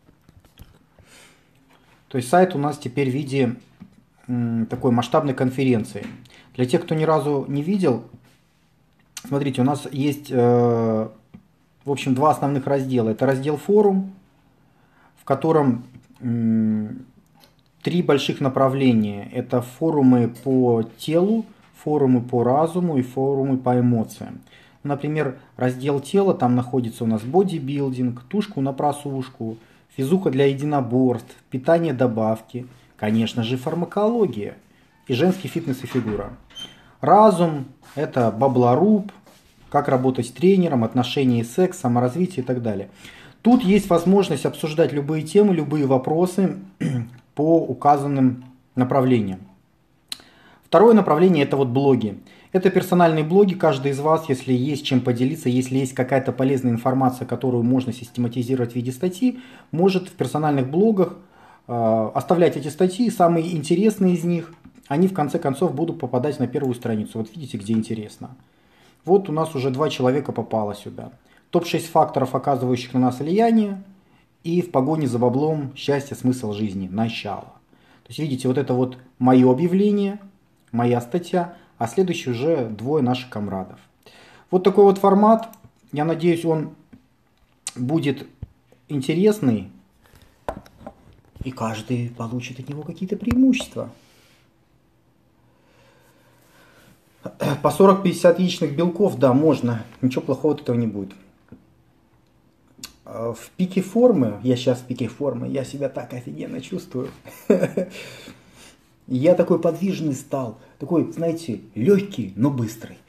То есть сайт у нас теперь в виде такой масштабной конференции. Для тех, кто ни разу не видел, смотрите, у нас есть, в общем, два основных раздела. Это раздел форум, в котором 3 больших направления. Это форумы по телу, форумы по разуму и форумы по эмоциям. Например, раздел тела, там находится у нас бодибилдинг, тушку на просушку, физуха для единоборств, питание добавки, конечно же фармакология и женский фитнес и фигура. Разум – это баблоруб, как работать с тренером, отношения и секс, саморазвитие и так далее. Тут есть возможность обсуждать любые темы, любые вопросы по указанным направлениям. Второе направление – это вот блоги. Это персональные блоги, каждый из вас, если есть чем поделиться, если есть какая-то полезная информация, которую можно систематизировать в виде статьи, может в персональных блогах оставлять эти статьи, самые интересные из них, они в конце концов будут попадать на первую страницу. Вот видите, где интересно. Вот у нас уже 2 человека попало сюда. Топ-6 факторов, оказывающих на нас влияние, и в погоне за баблом счастье, смысл жизни, начало. То есть видите, вот это вот мое объявление, моя статья, а следующий уже 2 наших комрадов. Вот такой вот формат. Я надеюсь, он будет интересный. И каждый получит от него какие-то преимущества. По 40-50 яичных белков, да, можно. Ничего плохого от этого не будет. В пике формы, я сейчас в пике формы, я себя так офигенно чувствую. Я такой подвижный стал, такой, знаете, легкий, но быстрый.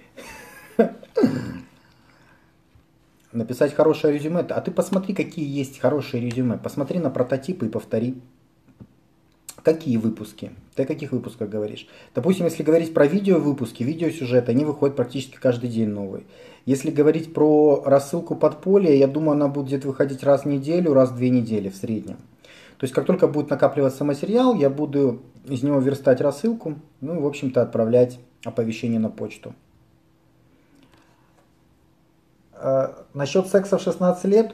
Написать хорошее резюме, а ты посмотри, какие есть хорошие резюме. Посмотри на прототипы и повтори. Какие выпуски? Ты о каких выпусках говоришь? Допустим, если говорить про видеовыпуски, видеосюжеты, они выходят практически каждый день новые. Если говорить про рассылку подполья, я думаю, она будет выходить раз в неделю, раз в 2 недели в среднем. То есть, как только будет накапливаться материал, я буду из него верстать рассылку, ну и, в общем-то, отправлять оповещение на почту. Насчет секса в 16 лет.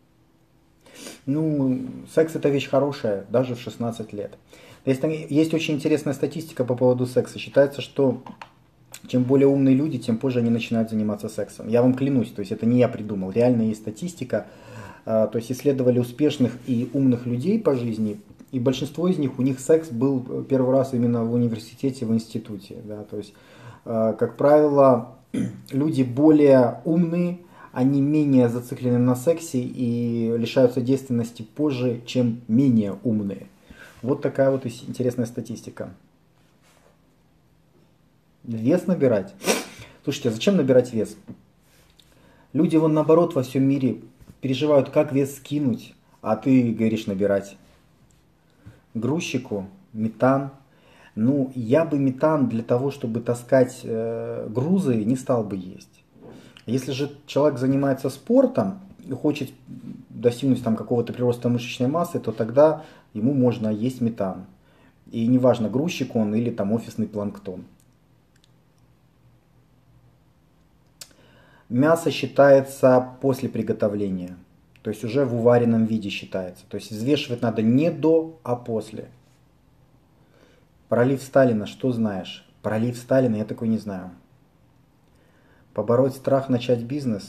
Ну, секс это вещь хорошая, даже в 16 лет. Есть очень интересная статистика по поводу секса. Считается, что чем более умные люди, тем позже они начинают заниматься сексом. Я вам клянусь, то есть это не я придумал, реально есть статистика. То есть исследовали успешных и умных людей по жизни, и большинство из них, у них секс был первый раз именно в университете, в институте. Да? То есть, как правило, люди более умные, они менее зациклены на сексе и лишаются действенности позже, чем менее умные. Вот такая вот интересная статистика. Вес набирать. Слушайте, а зачем набирать вес? Люди вон наоборот во всем мире переживают, как вес скинуть, а ты говоришь набирать. Грузчику метан. Ну, я бы метан для того, чтобы таскать грузы, не стал бы есть. Если же человек занимается спортом и хочет достигнуть там какого-то прироста мышечной массы, то тогда ему можно есть метан. И неважно, грузчик он или там офисный планктон. Мясо считается после приготовления. То есть уже в уваренном виде считается. То есть взвешивать надо не до, а после. Пролив Сталина, что знаешь? Пролив Сталина, я такой не знаю. Побороть страх начать бизнес.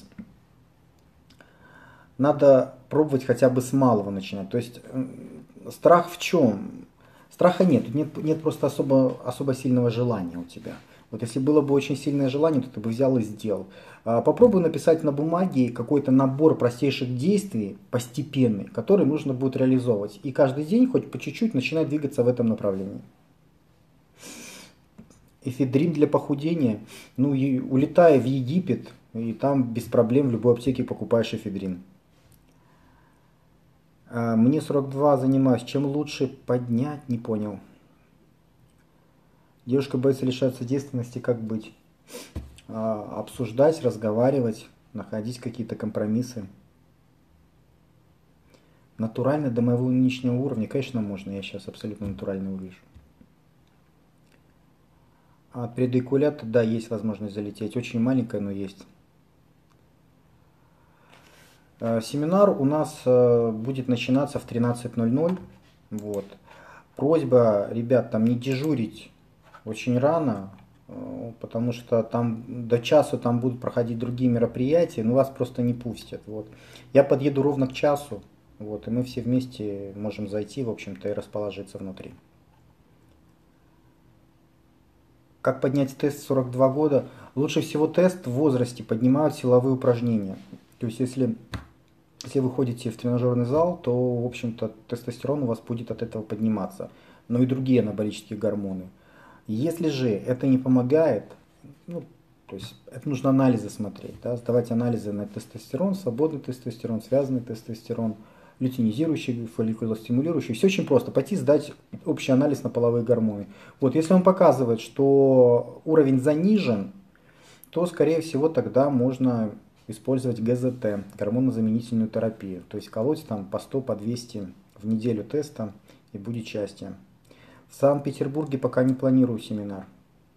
Надо пробовать хотя бы с малого начинать. То есть страх в чем? Страха нет, нет просто особо сильного желания у тебя. Вот если было бы очень сильное желание, то ты бы взял и сделал. Попробуй написать на бумаге какой-то набор простейших действий, постепенный, который нужно будет реализовывать. И каждый день хоть по чуть-чуть начинай двигаться в этом направлении. Эфедрин для похудения, ну и улетай в Египет, и там без проблем в любой аптеке покупаешь эфедрин. Мне 42, занимаюсь. Чем лучше поднять, не понял. Девушка боится лишаться девственности, как быть? Обсуждать, разговаривать, находить какие-то компромиссы. Натурально до моего нынешнего уровня, конечно, можно. Я сейчас абсолютно натурально увижу. От предикулята, да, есть возможность залететь. Очень маленькая, но есть. Семинар у нас будет начинаться в 13:00. Вот. Просьба, ребят, там не дежурить очень рано, потому что там до часу там будут проходить другие мероприятия, но вас просто не пустят. Вот. Я подъеду ровно к часу, вот, и мы все вместе можем зайти, в общем-то, и расположиться внутри. Как поднять тест 42 года? Лучше всего тест в возрасте поднимают силовые упражнения. То есть, если вы ходите в тренажерный зал, то, в общем-то, тестостерон у вас будет от этого подниматься. Но и другие анаболические гормоны. Если же это не помогает, ну, то есть это нужно анализы смотреть, да, сдавать анализы на тестостерон, свободный тестостерон, связанный тестостерон, лютинизирующий, фолликулостимулирующий. Все очень просто. Пойти сдать общий анализ на половые гормоны. Вот, если он показывает, что уровень занижен, то, скорее всего, тогда можно использовать ГЗТ, гормонозаменительную терапию. То есть колоть там по 100, по 200 в неделю теста и будет счастье. В Санкт-Петербурге пока не планирую семинар.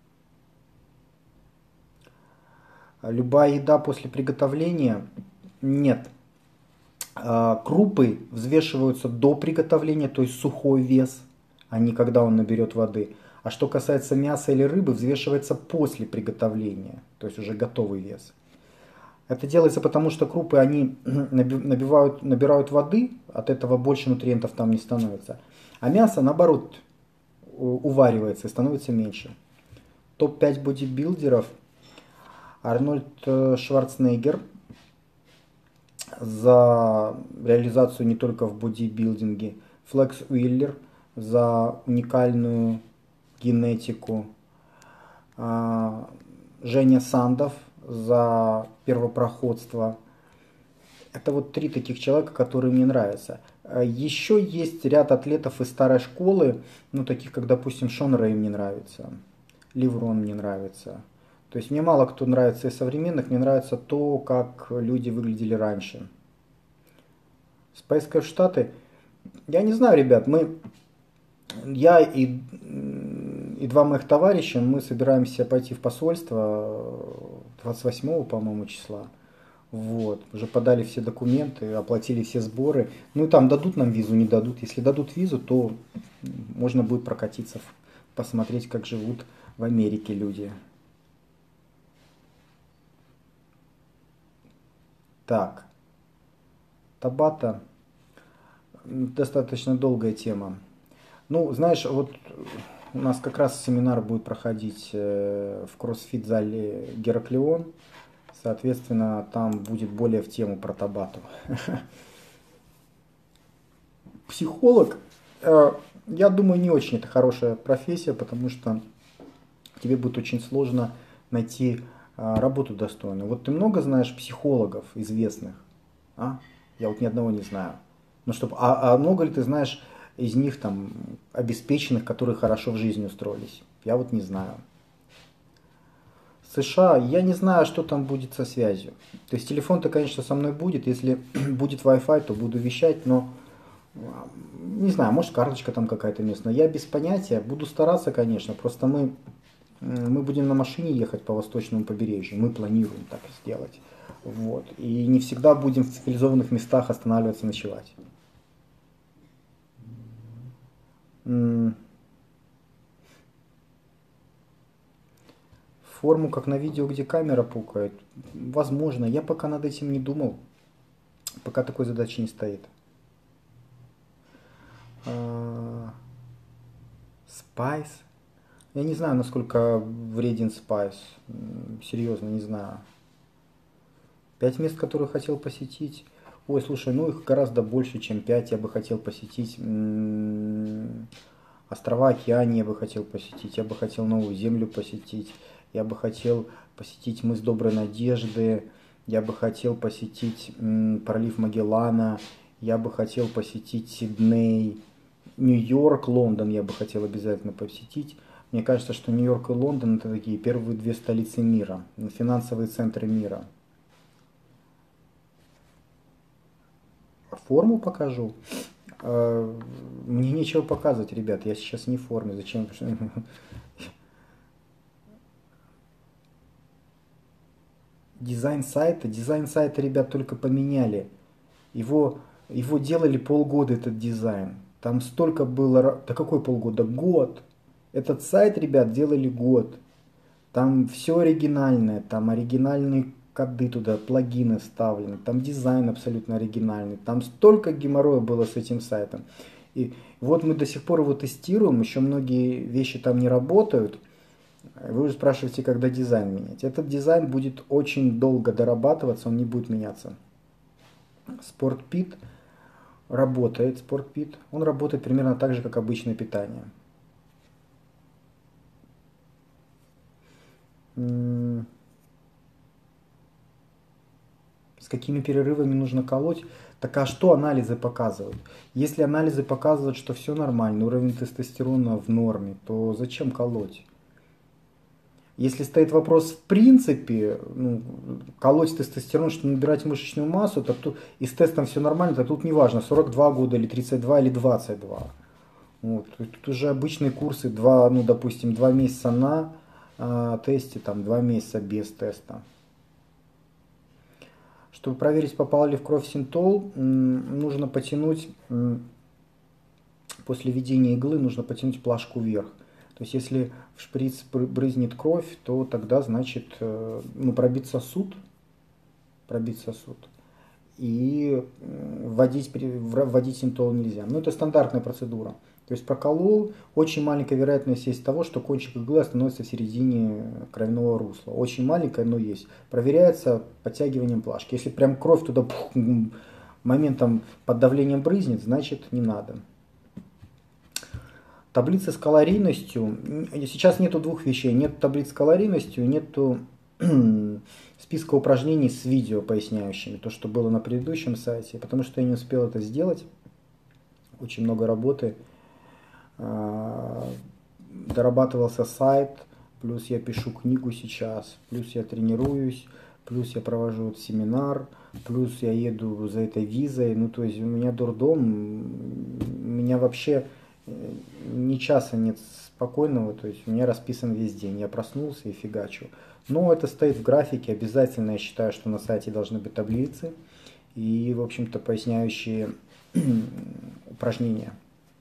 Любая еда после приготовления? Нет. Крупы взвешиваются до приготовления, то есть сухой вес, а не когда он наберет воды. А что касается мяса или рыбы, взвешивается после приготовления, то есть уже готовый вес. Это делается потому, что крупы они набирают воды, от этого больше нутриентов там не становится. А мясо, наоборот, уваривается и становится меньше. Топ-5 бодибилдеров. Арнольд Шварценеггер за реализацию не только в бодибилдинге. Флекс Уиллер за уникальную генетику. Женя Сандов за первопроходство. Это вот 3 таких человека, которые мне нравятся. Еще есть ряд атлетов из старой школы, ну таких как, допустим, Шон Рэй мне нравится, Леврон мне нравится. То есть мне мало кто нравится из современных, мне нравится то, как люди выглядели раньше. С поездкой в Штаты, я не знаю, ребят, я и 2 моих товарища, мы собираемся пойти в посольство 28, по-моему, числа. Вот, уже подали все документы, оплатили все сборы. Ну и там дадут нам визу, не дадут. Если дадут визу, то можно будет прокатиться, посмотреть, как живут в Америке люди. Так, Табата, достаточно долгая тема. Ну, знаешь, вот у нас как раз семинар будет проходить в кроссфит-зале Гераклион. Соответственно, там будет более в тему про Табату. Психолог, я думаю, не очень это хорошая профессия, потому что тебе будет очень сложно найти работу достойную. Вот ты много знаешь психологов известных? А? Я вот ни одного не знаю. Ну, много ли ты знаешь из них там обеспеченных, которые хорошо в жизни устроились? Я вот не знаю. США, я не знаю, что там будет со связью. То есть телефон-то, конечно, со мной будет. Если будет Wi-Fi, то буду вещать, но не знаю, может карточка там какая-то местная. Я без понятия, буду стараться, конечно. Просто мы будем на машине ехать по восточному побережью. Мы планируем так сделать. Вот. И не всегда будем в цивилизованных местах останавливаться, ночевать. форму, как на видео, где камера пукает. Возможно, я пока над этим не думал. Пока такой задачи не стоит. Спайс. Я не знаю, насколько вреден спайс. Серьезно, не знаю. 5 мест, которые хотел посетить. Ой, слушай, ну их гораздо больше, чем 5. Я бы хотел посетить острова Океании, я бы хотел посетить. Я бы хотел Новую Землю посетить. Я бы хотел посетить мыс Доброй Надежды. Я бы хотел посетить пролив Магеллана. Я бы хотел посетить Сидней. Нью-Йорк, Лондон я бы хотел обязательно посетить. Мне кажется, что Нью-Йорк и Лондон это такие первые две столицы мира, финансовые центры мира. Форму покажу. Мне нечего показывать, ребят, я сейчас не в форме. Зачем? Дизайн сайта, ребят, только поменяли. Его делали полгода, этот дизайн. Там столько было... Да какой полгода? Год. Этот сайт, ребят, делали год. Там все оригинальное. Там оригинальные коды туда, плагины вставлены. Там дизайн абсолютно оригинальный. Там столько геморроя было с этим сайтом. И вот мы до сих пор его тестируем. Еще многие вещи там не работают. Вы уже спрашиваете, когда дизайн менять. Этот дизайн будет очень долго дорабатываться, он не будет меняться. SportPit работает, SportPit. Он работает примерно так же, как обычное питание. С какими перерывами нужно колоть? Так а что анализы показывают? Если анализы показывают, что все нормально, уровень тестостерона в норме, то зачем колоть? Если стоит вопрос в принципе, ну, колоть тестостерон, чтобы набирать мышечную массу, то тут, и с тестом все нормально, то тут не важно, 42 года или 32 или 22. Вот. Тут уже обычные курсы, ну, допустим, 2 месяца на тесте, там, 2 месяца без теста. Чтобы проверить, попал ли в кровь синтол, нужно потянуть, после введения иглы нужно потянуть плашку вверх. То есть, если в шприц брызнет кровь, то тогда, значит, ну, пробит сосуд. И вводить синтол нельзя. Но это стандартная процедура. То есть проколол, очень маленькая вероятность есть того, что кончик иглы остановится в середине кровяного русла. Очень маленькая, но есть. Проверяется подтягиванием плашки. Если прям кровь туда моментом под давлением брызнет, значит не надо. Таблицы с калорийностью. Сейчас нету двух вещей. Нет таблиц с калорийностью, нету списка упражнений с видео поясняющими. То, что было на предыдущем сайте. Потому что я не успел это сделать. Очень много работы. Дорабатывался сайт. Плюс я пишу книгу сейчас. Плюс я тренируюсь. Плюс я провожу семинар. Плюс я еду за этой визой. Ну, то есть у меня дурдом. У меня вообще... ни часа нет спокойного, то есть у меня расписан весь день. Я проснулся и фигачу. Но это стоит в графике. Обязательно я считаю, что на сайте должны быть таблицы и, в общем-то, поясняющие упражнения.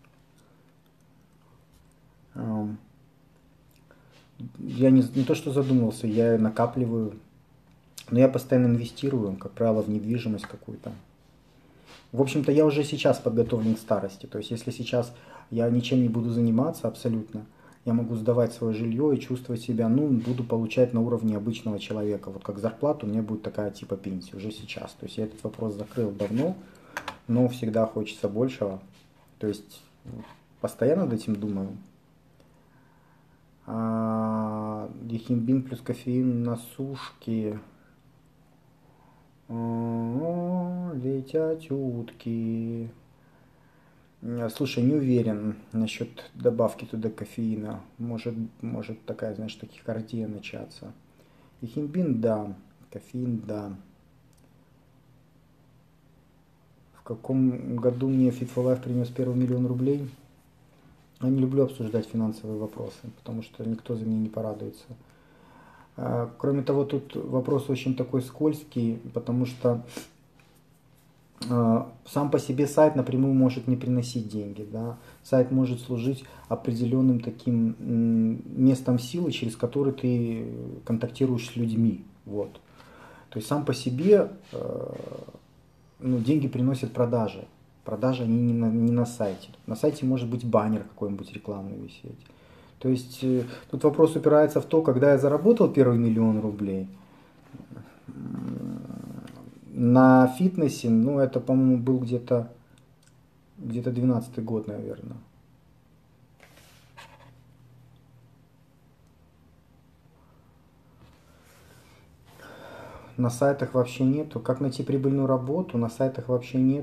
Я не то, что задумался, я накапливаю, но я постоянно инвестирую, как правило, в недвижимость какую-то. В общем-то, я уже сейчас подготовлен к старости. То есть, если сейчас я ничем не буду заниматься абсолютно, я могу сдавать свое жилье и чувствовать себя, ну, буду получать на уровне обычного человека. Вот как зарплата у меня будет такая типа пенсии уже сейчас. То есть, я этот вопрос закрыл давно, но всегда хочется большего. То есть, постоянно над этим думаю. Дихимбин плюс кофеин на сушке. Летят утки. Слушай, не уверен насчет добавки туда кофеина. Может такая, знаешь, тахикардия начаться. И химбин, да. Кофеин, да. В каком году мне Fit for Life принес первый 1 000 000 рублей? Я не люблю обсуждать финансовые вопросы, потому что никто за меня не порадуется. Кроме того, тут вопрос очень такой скользкий, потому что Сам по себе сайт напрямую может не приносить деньги, да. Сайт может служить определенным таким местом силы, через который ты контактируешь с людьми. Вот. То есть сам по себе ну, деньги приносят продажи. Продажи они не на сайте. На сайте может быть баннер какой-нибудь рекламный висеть. То есть тут вопрос упирается в то, когда я заработал первый 1 000 000 рублей на фитнесе, ну это, по-моему, был где-то 12-й год, наверное. На сайтах вообще нету. Как найти прибыльную работу? На сайтах вообще нет.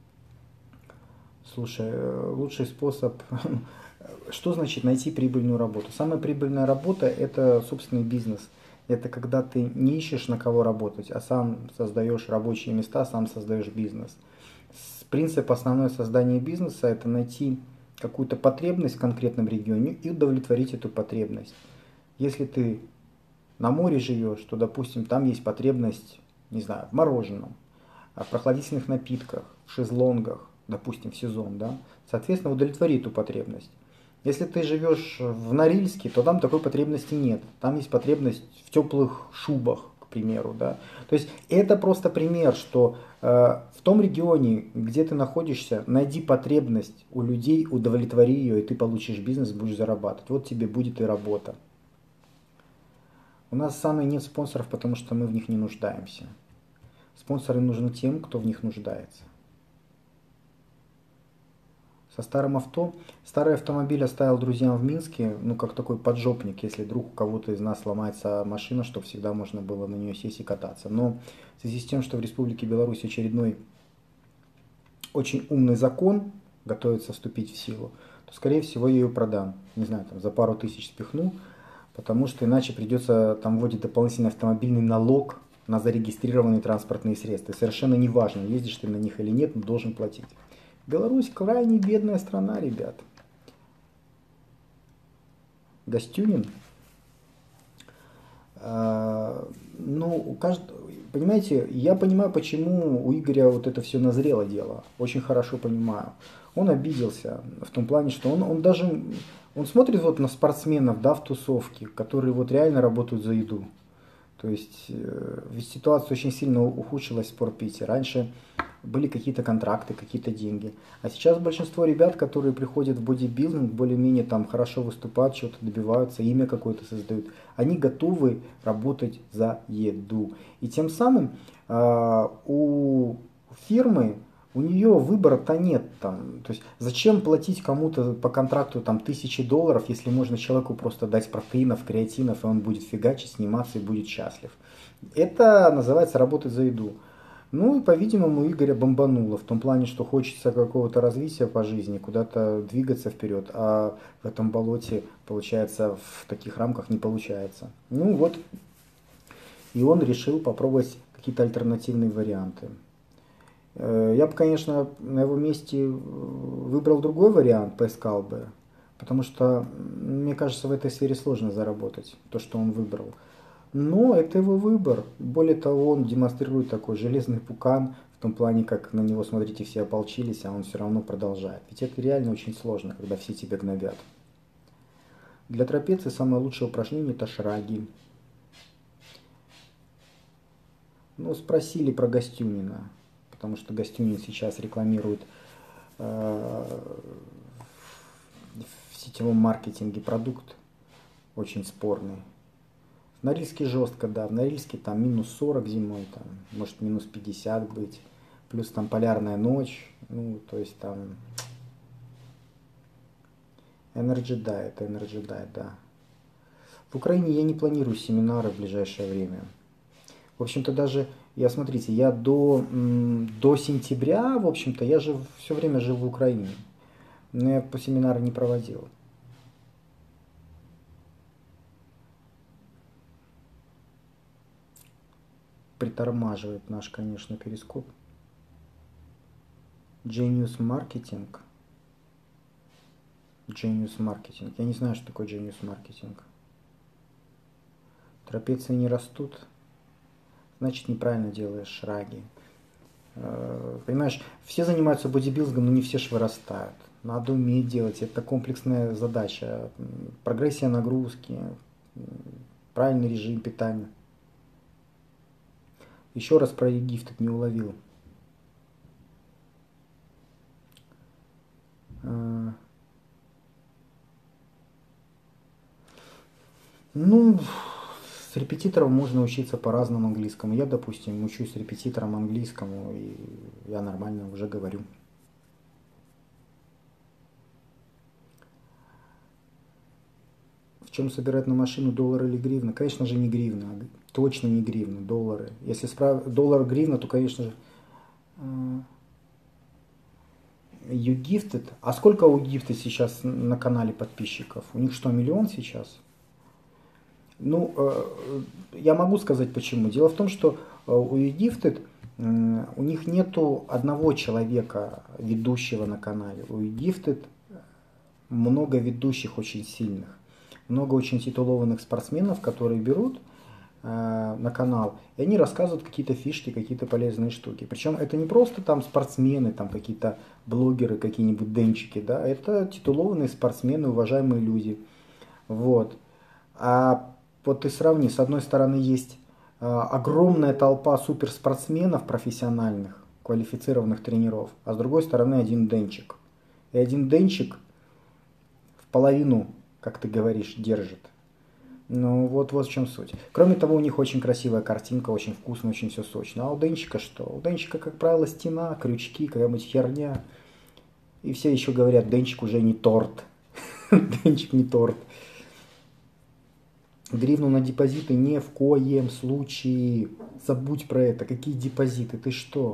Слушай, лучший способ... Что значит найти прибыльную работу? Самая прибыльная работа – это собственный бизнес. Это когда ты не ищешь на кого работать, а сам создаешь рабочие места, сам создаешь бизнес. Принцип основной создания бизнеса – это найти какую-то потребность в конкретном регионе и удовлетворить эту потребность. Если ты на море живешь, то, допустим, там есть потребность, не знаю, в мороженом, в прохладительных напитках, в шезлонгах, допустим, в сезон, да, соответственно, удовлетвори эту потребность. Если ты живешь в Норильске, то там такой потребности нет. Там есть потребность в теплых шубах, к примеру, да. То есть это просто пример, что в том регионе, где ты находишься, найди потребность у людей, удовлетвори ее, и ты получишь бизнес, будешь зарабатывать. Вот тебе будет и работа. У нас самых нет спонсоров, потому что мы в них не нуждаемся. Спонсоры нужны тем, кто в них нуждается. Со старым авто. Старый автомобиль оставил друзьям в Минске, ну как такой поджопник, если вдруг у кого-то из нас сломается машина, чтобы всегда можно было на нее сесть и кататься. Но в связи с тем, что в Республике Беларусь очередной очень умный закон готовится вступить в силу, то скорее всего я ее продам. Не знаю, там за пару тысяч спихну, потому что иначе придется там вводить дополнительный автомобильный налог на зарегистрированные транспортные средства. И совершенно неважно, ездишь ты на них или нет, но должен платить. Беларусь крайне бедная страна, ребят. Гостюнин. Ну, у каждого, понимаете, я понимаю, почему у Игоря вот это все назрело дело. Очень хорошо понимаю. Он обиделся в том плане, что он даже, он смотрит вот на спортсменов, да, в тусовке, которые вот реально работают за еду. То есть ведь ситуация очень сильно ухудшилась в спортпите. Раньше были какие-то контракты, какие-то деньги. А сейчас большинство ребят, которые приходят в бодибилдинг, более-менее там хорошо выступают, что-то добиваются, имя какое-то создают, они готовы работать за еду. И тем самым у фирмы, у нее выбора-то нет там. То есть зачем платить кому-то по контракту там $1000, если можно человеку просто дать протеинов, креатинов, и он будет фигачить, сниматься и будет счастлив. Это называется работать за еду. Ну и, по-видимому, Игоря бомбануло в том плане, что хочется какого-то развития по жизни, куда-то двигаться вперед, а в этом болоте, получается, в таких рамках не получается. Ну вот, и он решил попробовать какие-то альтернативные варианты. Я бы, конечно, на его месте выбрал другой вариант, поискал бы, потому что, мне кажется, в этой сфере сложно заработать, то, что он выбрал. Но это его выбор. Более того, он демонстрирует такой железный пукан, в том плане, как на него, смотрите, все ополчились, а он все равно продолжает. Ведь это реально очень сложно, когда все тебя гнобят. Для трапеции самое лучшее упражнение – это шраги. Ну, спросили про Гостюнина, потому что Гостюнин сейчас рекламирует в сетевом маркетинге продукт очень спорный. В Норильске жестко, да, в Норильске там минус 40 зимой, там, может минус 50 быть, плюс там полярная ночь, ну, то есть там Energy Diet, да. В Украине я не планирую семинары в ближайшее время. В общем-то, даже, смотрите, я до сентября, в общем-то, я же все время жил в Украине, но я по семинару не проводил. Притормаживает наш, конечно, перископ. Genius Marketing. Genius Marketing. Я не знаю, что такое Genius Marketing. Трапеции не растут. Значит, неправильно делаешь шраги. Понимаешь, все занимаются бодибилдингом, но не все ж вырастают. Надо уметь делать, это комплексная задача. Прогрессия нагрузки, правильный режим питания. Еще раз про Египет не уловил. Ну, с репетитором можно учиться по-разному английскому. Я, допустим, учусь с репетитором английскому, и я нормально уже говорю. В чем собирать на машину, доллар или гривна? Конечно же, не гривна. Точно не гривна, доллары. Если доллар гривна, то, конечно же, You Gifted. А сколько у Gifted сейчас на канале подписчиков? У них что, 1 000 000 сейчас? Ну, я могу сказать почему. Дело в том, что у YouGifted у них нету одного человека, ведущего на канале. У YouGifted много ведущих очень сильных. Много очень титулованных спортсменов, которые берут на канал, и они рассказывают какие-то фишки, какие-то полезные штуки. Причем это не просто там спортсмены, там какие-то блогеры, какие-нибудь денчики, да, это титулованные спортсмены, уважаемые люди. Вот. А вот ты сравни, с одной стороны есть огромная толпа суперспортсменов профессиональных, квалифицированных тренеров, а с другой стороны один денчик. И один денчик в половину, как ты говоришь, держит. Ну вот в чем суть. Кроме того, у них очень красивая картинка, очень вкусно, очень все сочно. А у денчика что? У денчика, как правило, стена, крючки, какая-нибудь херня. И все еще говорят, денчик уже не торт. Денчик не торт. Гривну на депозиты ни в коем случае. Забудь про это. Какие депозиты? Ты что?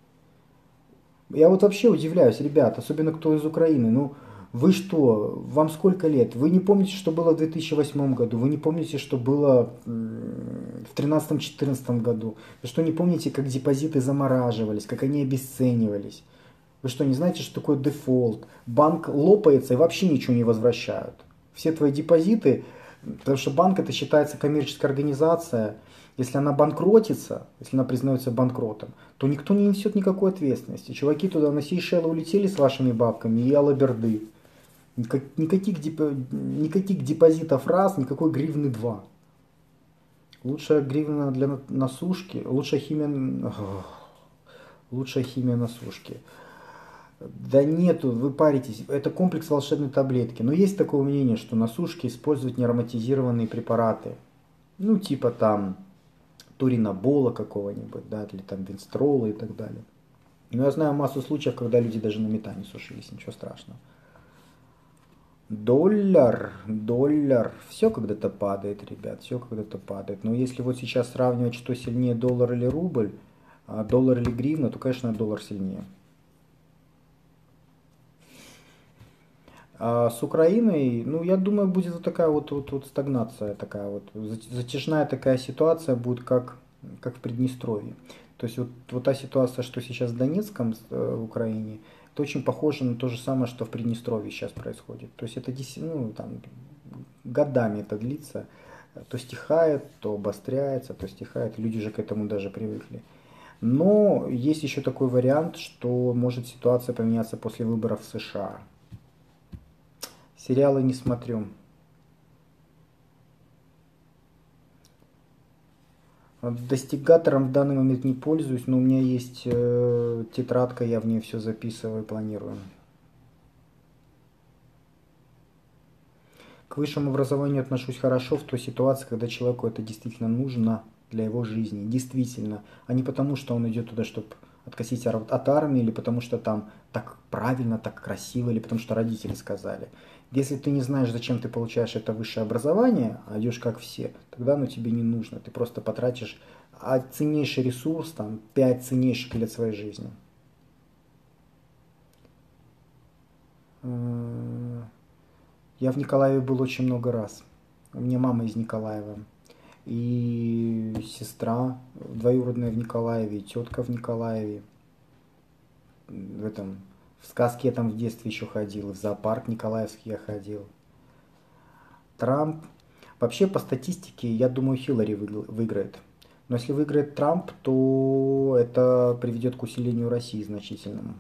Я вот вообще удивляюсь, ребят, особенно кто из Украины. Ну, вы что? Вам сколько лет? Вы не помните, что было в 2008 году? Вы не помните, что было в 2013-2014 году? Вы что, не помните, как депозиты замораживались, как они обесценивались? Вы что, не знаете, что такое дефолт? Банк лопается и вообще ничего не возвращают. Все твои депозиты, потому что банк это считается коммерческая организация, если она банкротится, если она признается банкротом, то никто не несет никакой ответственности. Чуваки туда на Сейшелы улетели с вашими бабками и алаберды. Никаких депозитов раз, никакой гривны два. Лучшая гривна для насушки, лучшая химия на сушке. Да нету, вы паритесь, это комплекс волшебной таблетки. Но есть такое мнение, что на сушке используют неароматизированные препараты. Ну, типа там туринабола какого-нибудь, да, или там винстрола и так далее. Но я знаю массу случаев, когда люди даже на метане сушились, ничего страшного. Доллар, все когда-то падает, ребят, все когда-то падает. Но если вот сейчас сравнивать, что сильнее, доллар или рубль, доллар или гривна, то, конечно, доллар сильнее. А с Украиной, ну, я думаю, будет вот такая вот стагнация, такая вот затяжная такая ситуация будет, как в Приднестровье. То есть вот та ситуация, что сейчас в Донецком, в Украине, это очень похоже на то же самое, что в Приднестровье сейчас происходит. То есть это ну, там, годами это длится. То стихает, то обостряется, то стихает. Люди же к этому даже привыкли. Но есть еще такой вариант, что может ситуация поменяться после выборов в США. Сериалы не смотрю. Достигатором в данный момент не пользуюсь, но у меня есть тетрадка, я в ней все записываю, планирую. К высшему образованию отношусь хорошо в той ситуации, когда человеку это действительно нужно для его жизни. Действительно. А не потому, что он идет туда, чтобы откосить от армии, или потому что там так правильно, так красиво, или потому что родители сказали. Если ты не знаешь, зачем ты получаешь это высшее образование, а идешь как все, тогда оно тебе не нужно. Ты просто потратишь ценнейший ресурс, там, 5 ценнейших лет своей жизни. Я в Николаеве был очень много раз. У меня мама из Николаева. И сестра двоюродная в Николаеве, и тетка в Николаеве. В сказке я там в детстве еще ходил, в зоопарк Николаевский я ходил. Трамп. Вообще, по статистике, я думаю, Хиллари выиграет. Но если выиграет Трамп, то это приведет к усилению России значительному.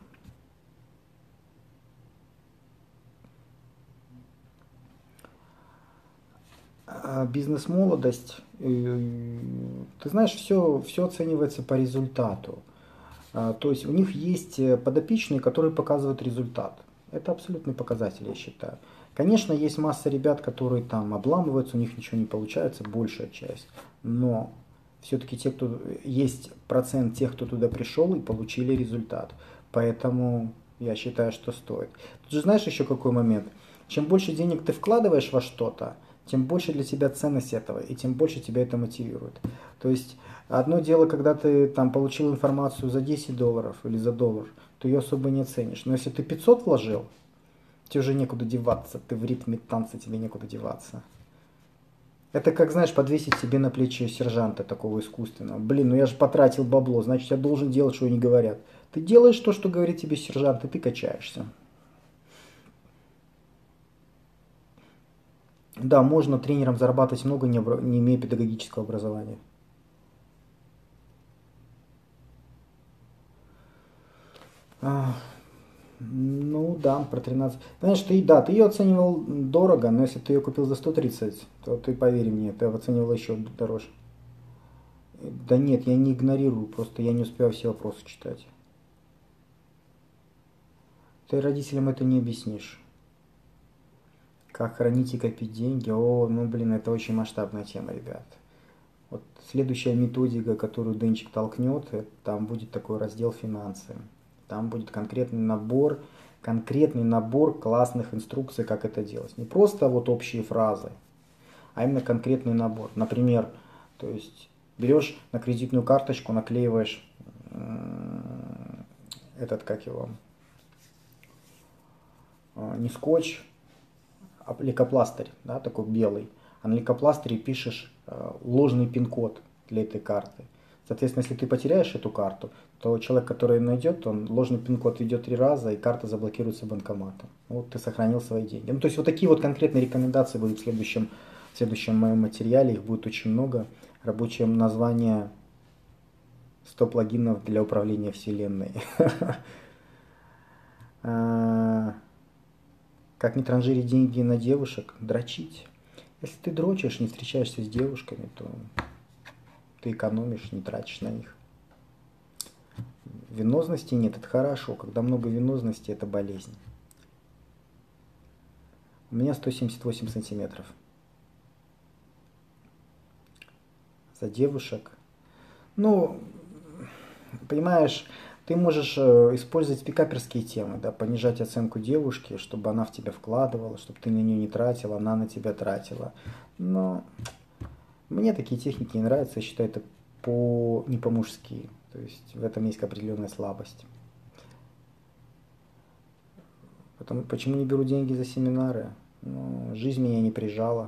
Бизнес-молодость, ты знаешь, все оценивается по результату. То есть у них есть подопечные, которые показывают результат. Это абсолютный показатель, я считаю. Конечно, есть масса ребят, которые там обламываются, у них ничего не получается, большая часть. Но все-таки есть процент тех, кто туда пришел и получили результат. Поэтому я считаю, что стоит. Тут же знаешь еще какой момент? Чем больше денег ты вкладываешь во что-то, тем больше для тебя ценность этого, и тем больше тебя это мотивирует. То есть одно дело, когда ты там получил информацию за 10 долларов или за доллар, то ее особо не ценишь. Но если ты 500 вложил, тебе уже некуда деваться, ты в ритме танца, тебе некуда деваться. Это как, знаешь, подвесить себе на плечи сержанта такого искусственного. Блин, ну я же потратил бабло, значит я должен делать, что они говорят. Ты делаешь то, что говорит тебе сержант, и ты качаешься. Да, можно тренером зарабатывать много, не имея педагогического образования. А, ну да, про 13. Знаешь, ты ее оценивал дорого, но если ты ее купил за 130, то ты поверь мне, ты оценивал еще дороже. Да нет, я не игнорирую, просто я не успеваю все вопросы читать. Ты родителям это не объяснишь. Как хранить и копить деньги? О, ну блин, это очень масштабная тема, ребят. Вот следующая методика, которую Денчик толкнет, там будет такой раздел финансы. Там будет конкретный набор классных инструкций, как это делать. Не просто вот общие фразы, а именно конкретный набор. Например, то есть берешь на кредитную карточку, наклеиваешь этот, как его, не скотч, а лейкопластырь, да, такой белый. А на лейкопластыре пишешь ложный пин-код для этой карты. Соответственно, если ты потеряешь эту карту, то человек, который найдет, он ложный пин-код ведет 3 раза, и карта заблокируется банкоматом. Вот ты сохранил свои деньги. Ну, то есть вот такие вот конкретные рекомендации будут в следующем моем материале. Их будет очень много. Рабочее название 100 плагинов для управления вселенной. Как не транжирить деньги на девушек? Дрочить. Если ты дрочишь, не встречаешься с девушками, то ты экономишь, не тратишь на них. Венозности нет, это хорошо. Когда много венозности, это болезнь. У меня 178 сантиметров. За девушек. Ну, понимаешь, ты можешь использовать пикаперские темы, да, понижать оценку девушки, чтобы она в тебя вкладывала, чтобы ты на нее не тратил, она на тебя тратила. Но мне такие техники не нравятся, я считаю это не по-мужски. То есть в этом есть определенная слабость. Почему не беру деньги за семинары? Ну, жизнь меня не прижала.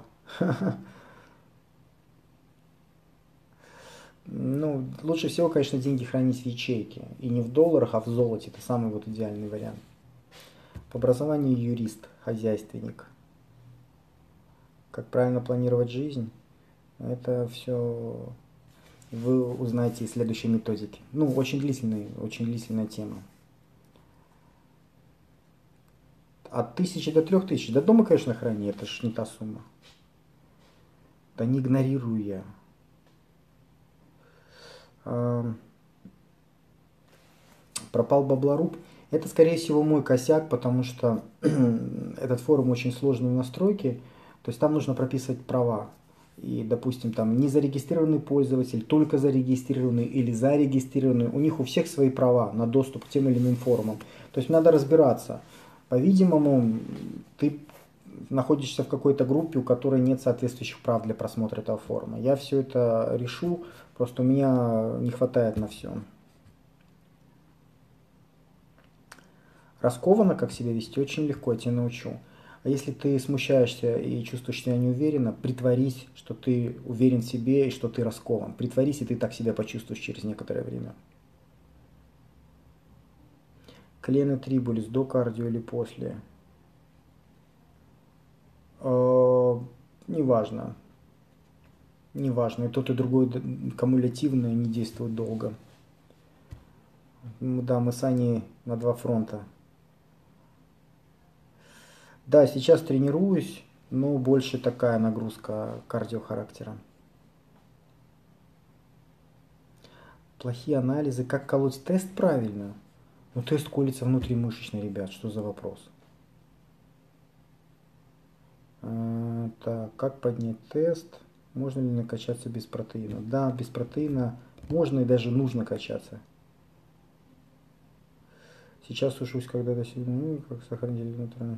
Ну, лучше всего, конечно, деньги хранить в ячейке. И не в долларах, а в золоте. Это самый вот идеальный вариант. По образованию юрист, хозяйственник. Как правильно планировать жизнь? Это все вы узнаете из следующей методики. Ну, очень длительная тема. От 1000 до 3000. Да дома, конечно, храни, это ж не та сумма. Да не игнорирую я. Пропал баблоруб. Это, скорее всего, мой косяк, потому что этот форум очень сложный в настройке. То есть там нужно прописывать права. И, допустим, там незарегистрированный пользователь, только зарегистрированный или зарегистрированный. У них у всех свои права на доступ к тем или иным форумам. То есть надо разбираться. По-видимому, ты находишься в какой-то группе, у которой нет соответствующих прав для просмотра этого форума. Я все это решу, просто у меня не хватает на все. Раскованно, как себя вести, очень легко, я тебя научу. А если ты смущаешься и чувствуешь себя неуверенно, притворись, что ты уверен в себе и что ты раскован. Притворись, и ты так себя почувствуешь через некоторое время. Колено трибулис до кардио или после? Неважно. Неважно, и тот, и другой кумулятивно не действуют долго. Да, мы с Аней на два фронта. Да, сейчас тренируюсь, но больше такая нагрузка кардиохарактера. Плохие анализы. Как колоть тест правильно? Ну, тест колется внутримышечно, ребят. Что за вопрос? Так, как поднять тест? Можно ли накачаться без протеина? Да, без протеина можно и даже нужно качаться. Сейчас сушусь, когда до сих ну, как сохранить внутренне.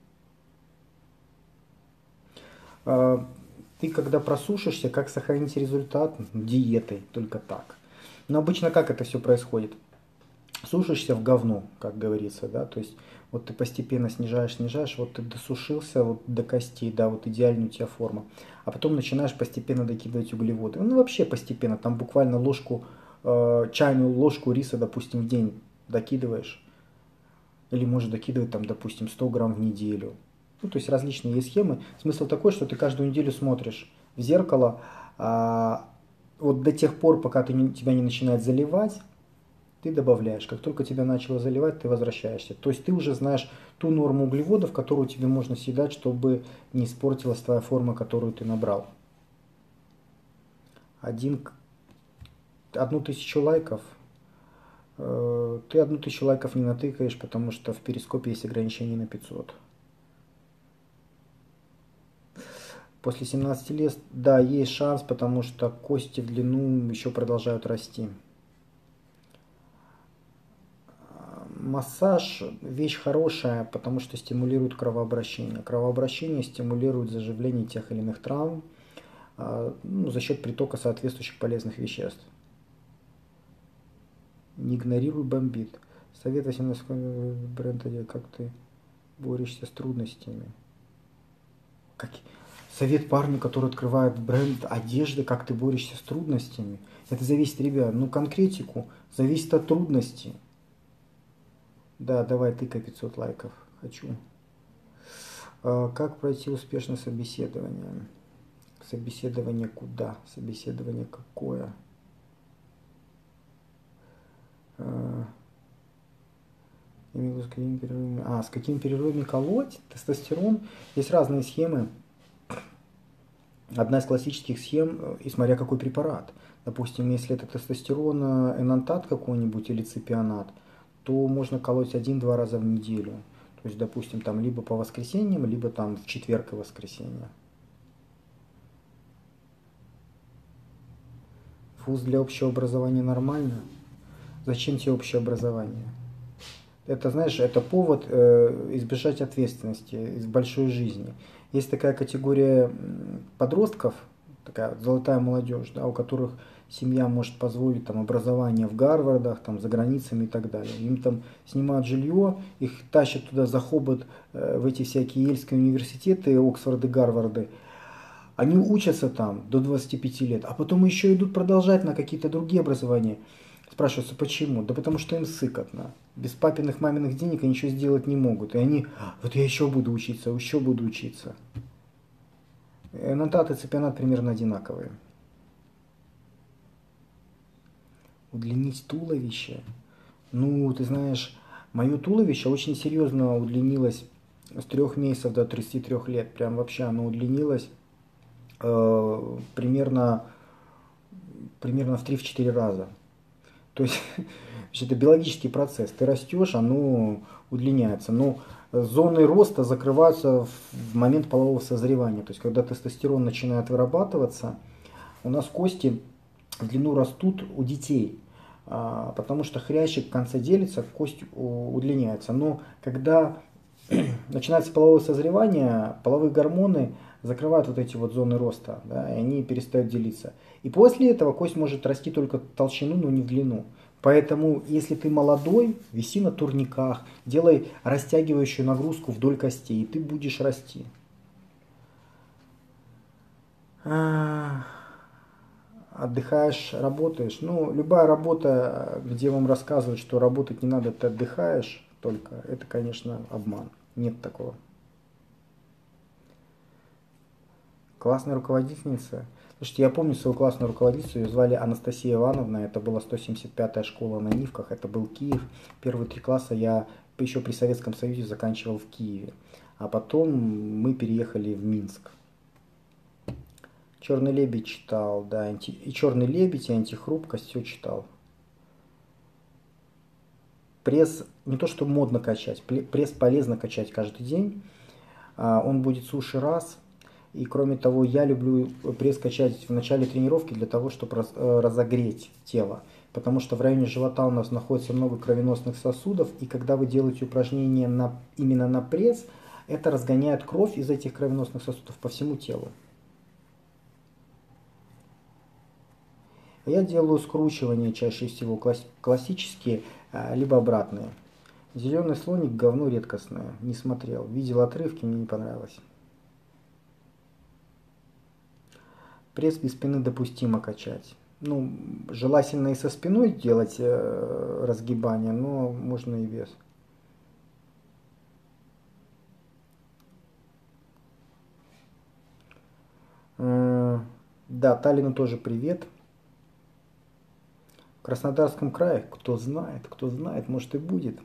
Ты когда просушишься, как сохранить результат? Диетой, только так. Но обычно как это все происходит? Сушишься в говно, как говорится, да, то есть вот ты постепенно снижаешь, вот ты досушился вот до костей, да, вот идеальная у тебя форма, а потом начинаешь постепенно докидывать углеводы, ну вообще постепенно, там буквально ложку, чайную ложку риса, допустим, в день докидываешь, или можешь докидывать там, допустим, 100 грамм в неделю, ну то есть различные есть схемы, смысл такой, что ты каждую неделю смотришь в зеркало, вот до тех пор, пока тебя не начинает заливать, ты добавляешь. Как только тебя начало заливать, ты возвращаешься. То есть ты уже знаешь ту норму углеводов, которую тебе можно съедать, чтобы не испортилась твоя форма, которую ты набрал. 1000 лайков. Ты 1000 лайков не натыкаешь, потому что в перископе есть ограничение на 500. После 17 лет, да, есть шанс, потому что кости в длину еще продолжают расти. Массаж – вещь хорошая, потому что стимулирует кровообращение. Кровообращение стимулирует заживление тех или иных травм за счет притока соответствующих полезных веществ. Не игнорируй бомбит. Совет 18 бренда, как ты борешься с трудностями. Совет парню, который открывает бренд одежды, как ты борешься с трудностями. Это зависит, ребят, конкретику, зависит от трудностей. Да, давай, тыкай 500 лайков. Хочу. Как пройти успешное собеседование? Собеседование куда? Собеседование какое? С какими перерывами колоть? Тестостерон. Есть разные схемы. Одна из классических схем, и смотря какой препарат. Допустим, если это тестостерон, энантат какой-нибудь или ципионат, то можно колоть 1-2 раза в неделю. То есть, допустим, там либо по воскресеньям, либо там в четверг и воскресенье. Вуз для общего образования нормально? Зачем тебе общее образование? Это, знаешь, это повод избежать ответственности из большой жизни. Есть такая категория подростков, такая золотая молодежь, да, у которых семья может позволить там образование в Гарвардах, там за границами и так далее. Им там снимают жилье, их тащат туда за хобот в эти всякие Ельские университеты, Оксфорды, Гарварды. Они учатся там до 25 лет, а потом еще идут продолжать на какие-то другие образования. Спрашивается, почему? Да потому что им сыкотно. Без папиных, маминых денег они ничего сделать не могут. И они, вот я еще буду учиться, еще буду учиться. Энантат и ципионат примерно одинаковые. Удлинить туловище? Ну, ты знаешь, мое туловище очень серьезно удлинилось с 3 месяцев до 33 лет. Прям вообще оно удлинилось примерно в 3-4 раза. То есть это биологический процесс. Ты растешь, оно удлиняется. Но зоны роста закрываются в момент полового созревания. То есть когда тестостерон начинает вырабатываться, у нас кости в длину растут у детей. Потому что хрящик в конце делится, кость удлиняется. Но когда начинается половое созревание, половые гормоны закрывают вот эти вот зоны роста, да, и они перестают делиться. И после этого кость может расти только в толщину, но не в длину. Поэтому, если ты молодой, виси на турниках, делай растягивающую нагрузку вдоль костей, и ты будешь расти. Отдыхаешь, работаешь. Ну, любая работа, где вам рассказывают, что работать не надо, ты отдыхаешь только, это, конечно, обман. Нет такого. Классная руководительница. Слушайте, я помню свою классную руководительницу, ее звали Анастасия Ивановна, это была 175-я школа на Нивках, это был Киев. Первые 3 класса я еще при Советском Союзе заканчивал в Киеве, а потом мы переехали в Минск. Черный лебедь читал, да, и Черный лебедь, и антихрупкость, все читал. Пресс не то что модно качать, пресс полезно качать каждый день. Он будет суше раз. И кроме того, я люблю пресс качать в начале тренировки для того, чтобы разогреть тело. Потому что в районе живота у нас находится много кровеносных сосудов. И когда вы делаете упражнения именно на пресс, это разгоняет кровь из этих кровеносных сосудов по всему телу. Я делаю скручивания чаще всего классические, либо обратные. Зеленый слоник говно редкостное, не смотрел. Видел отрывки, мне не понравилось. Пресс без спины допустимо качать. Ну, желательно и со спиной делать разгибание, но можно и без. Да, Таллину тоже привет. В Краснодарском крае, кто знает, может и будет.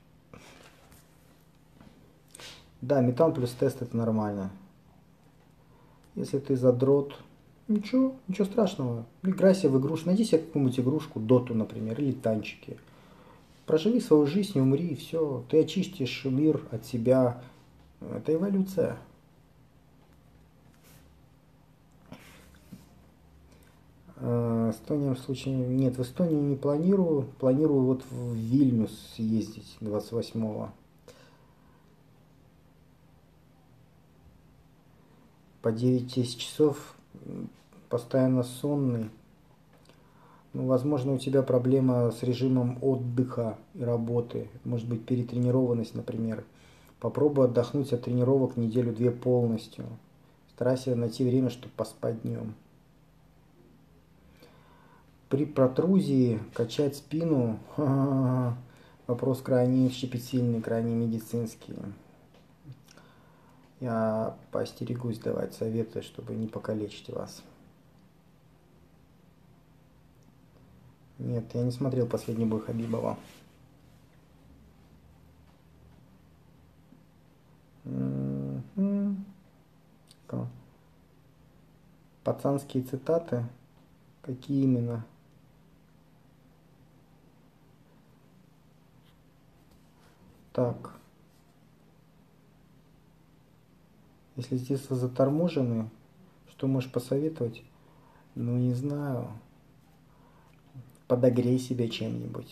Да, метан плюс тест это нормально. Если ты задрот, ничего страшного. Играйся в игрушку, найди себе какую-нибудь игрушку, доту, например, или танчики. Проживи свою жизнь, не умри, и все. Ты очистишь мир от себя. Это эволюция. Эстония в случае... Нет, в Эстонию не планирую. Планирую вот в Вильнюс съездить 28-го. По 9-10 часов, постоянно сонный. Ну, возможно, у тебя проблема с режимом отдыха и работы. Может быть, перетренированность, например. Попробуй отдохнуть от тренировок неделю-две полностью. Старайся найти время, чтобы поспать днем. При протрузии качать спину, вопрос крайне щепетильный, крайне медицинский. Я поостерегусь давать советы, чтобы не покалечить вас. Нет, я не смотрел последний бой Хабибова. Пацанские цитаты? Какие именно? Так. Если с детства заторможены, что можешь посоветовать? Ну, не знаю. Подогрей себя чем-нибудь.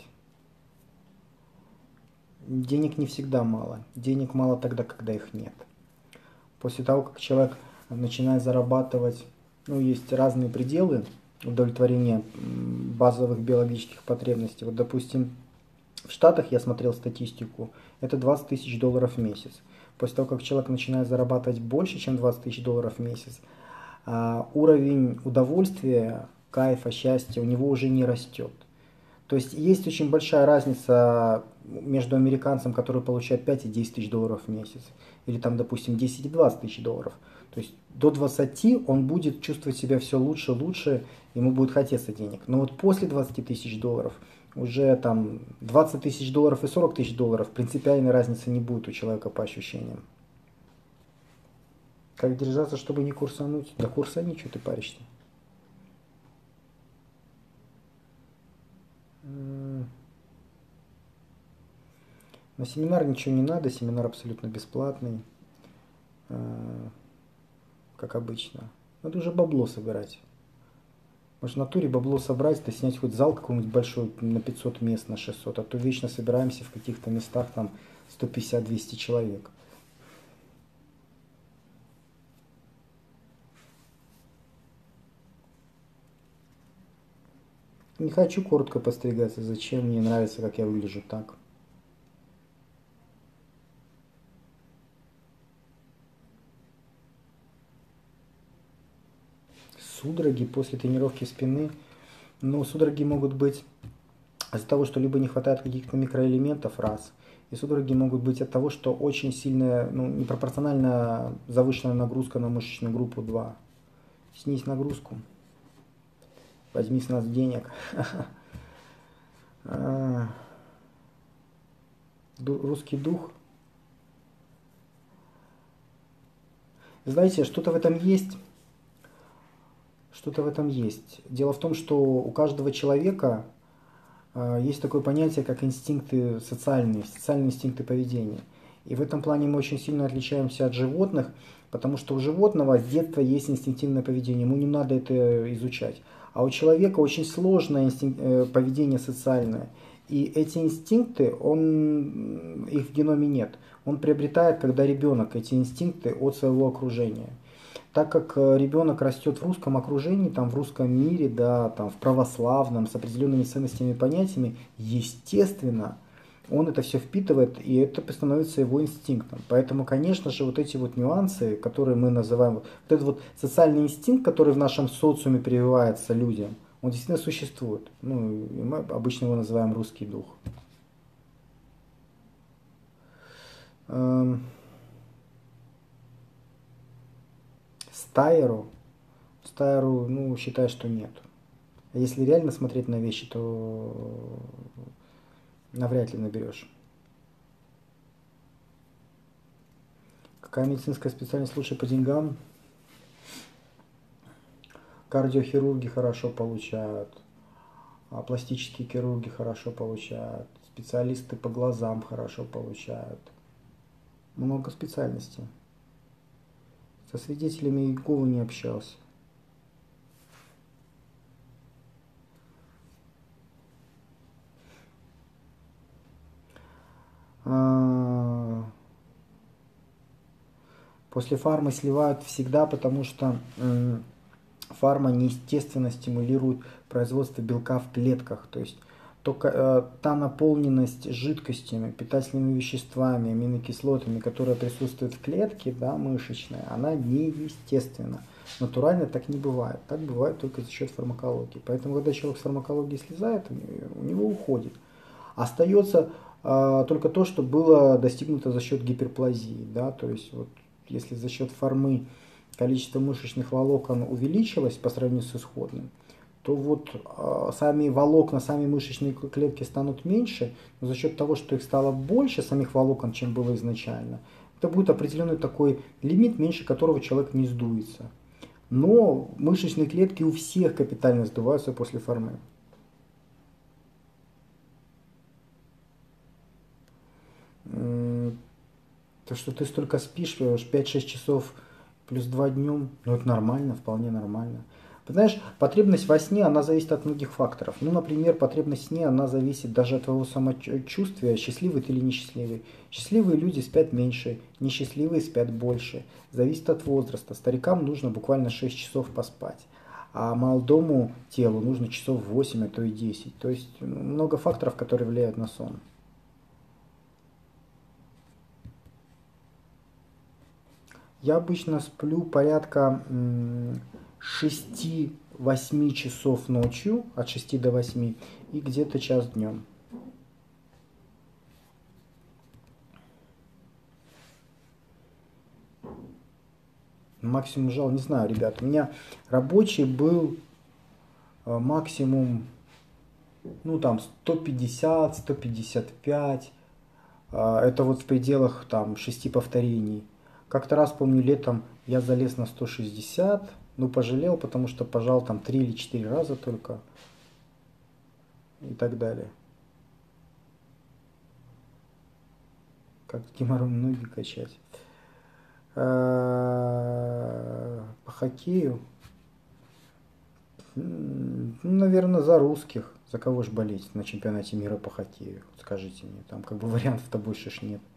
Денег не всегда мало. Денег мало тогда, когда их нет. После того, как человек начинает зарабатывать, ну, есть разные пределы удовлетворения базовых биологических потребностей. Вот, допустим, в Штатах я смотрел статистику, это 20 тысяч долларов в месяц. После того, как человек начинает зарабатывать больше, чем 20 тысяч долларов в месяц, уровень удовольствия, кайфа, счастья у него уже не растет. То есть есть очень большая разница между американцем, который получает 5 и 10 тысяч долларов в месяц, или там, допустим, 10 и 20 тысяч долларов. То есть до 20 он будет чувствовать себя все лучше, лучше, ему будет хотеться денег. Но вот после 20 тысяч долларов уже там 20 тысяч долларов и 40 тысяч долларов принципиальной разницы не будет у человека по ощущениям. Как держаться, чтобы не курсануть? Да курсани, что ты паришься? На семинар ничего не надо, семинар абсолютно бесплатный, как обычно. Надо уже бабло собирать. Может, в натуре бабло собрать, да снять хоть зал какой-нибудь большой на 500 мест, на 600, а то вечно собираемся в каких-то местах там 150-200 человек. Не хочу коротко постригаться, зачем, мне нравится, как я выгляжу так. Судороги после тренировки спины. Но судороги могут быть из-за того, что либо не хватает каких-то микроэлементов, раз. И судороги могут быть от того, что очень сильная, ну, непропорционально завышенная нагрузка на мышечную группу, 2. Снизь нагрузку. Возьми с нас денег. Русский дух. Знаете, что-то в этом есть. Что-то в этом есть. Дело в том, что у каждого человека есть такое понятие, как инстинкты социальные инстинкты поведения. И в этом плане мы очень сильно отличаемся от животных, потому что у животного с детства есть инстинктивное поведение, ему не надо это изучать. А у человека очень сложное поведение социальное. И эти инстинкты, их в геноме нет. Он приобретает, когда ребенок, эти инстинкты от своего окружения. Так как ребенок растет в русском окружении, там, в русском мире, да, там, в православном, с определенными ценностями и понятиями, естественно, он это все впитывает, и это становится его инстинктом. Поэтому, конечно же, вот эти вот нюансы, которые мы называем, вот этот вот социальный инстинкт, который в нашем социуме прививается людям, он действительно существует. Ну, и мы обычно его называем русский дух. Стайеру, ну, считаю, что нет. А если реально смотреть на вещи, то навряд ли наберешь. Какая медицинская специальность лучше по деньгам? Кардиохирурги хорошо получают, пластические хирурги хорошо получают, специалисты по глазам хорошо получают. Много специальностей. Со свидетелями Иеговы не общался. После фармы сливают всегда, потому что фарма неестественно стимулирует производство белка в клетках. То есть только та наполненность жидкостями, питательными веществами, аминокислотами, которая присутствует в клетке, да, мышечная, она неестественна. Натурально так не бывает. Так бывает только за счет фармакологии. Поэтому, когда человек с фармакологии слезает, у него уходит. Остается только то, что было достигнуто за счет гиперплазии. Да? То есть, вот, если за счет формы количество мышечных волокон увеличилось по сравнению с исходным, то вот сами волокна, сами мышечные клетки станут меньше, но за счет того, что их стало больше, самих волокон, чем было изначально, это будет определенный такой лимит, меньше которого человек не сдуется. Но мышечные клетки у всех капитально сдуваются после формы. То, что ты столько спишь, 5-6 часов плюс 2 днем, ну это нормально, вполне нормально. Ты знаешь, потребность во сне, она зависит от многих факторов. Ну, например, потребность в сне, она зависит даже от твоего самочувствия, счастливый ты или несчастливый. Счастливые люди спят меньше, несчастливые спят больше. Зависит от возраста. Старикам нужно буквально 6 часов поспать, а молодому телу нужно часов 8, а то и 10. То есть много факторов, которые влияют на сон. Я обычно сплю порядка 6-8 часов ночью, от 6 до 8, и где-то час днем. Максимум жал, не знаю, ребят. У меня рабочий был максимум, ну там 150, 155. Это вот в пределах там 6 повторений. Как-то раз, помню, летом я залез на 160, ну пожалел, потому что пожал там 3 или 4 раза только. И так далее. Как геморрой ноги качать. По хоккею, ну, наверное, за русских. За кого же болеть на чемпионате мира по хоккею? Скажите мне, там как бы вариантов-то больше ж нет.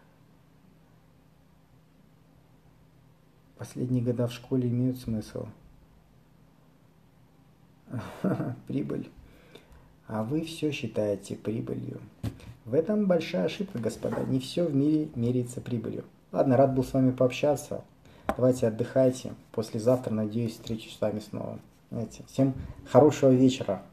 Последние года в школе имеют смысл. Прибыль. А вы все считаете прибылью. В этом большая ошибка, господа. Не все в мире меряется прибылью. Ладно, рад был с вами пообщаться. Давайте отдыхайте. Послезавтра, надеюсь, встречусь с вами снова. Знаете, всем хорошего вечера.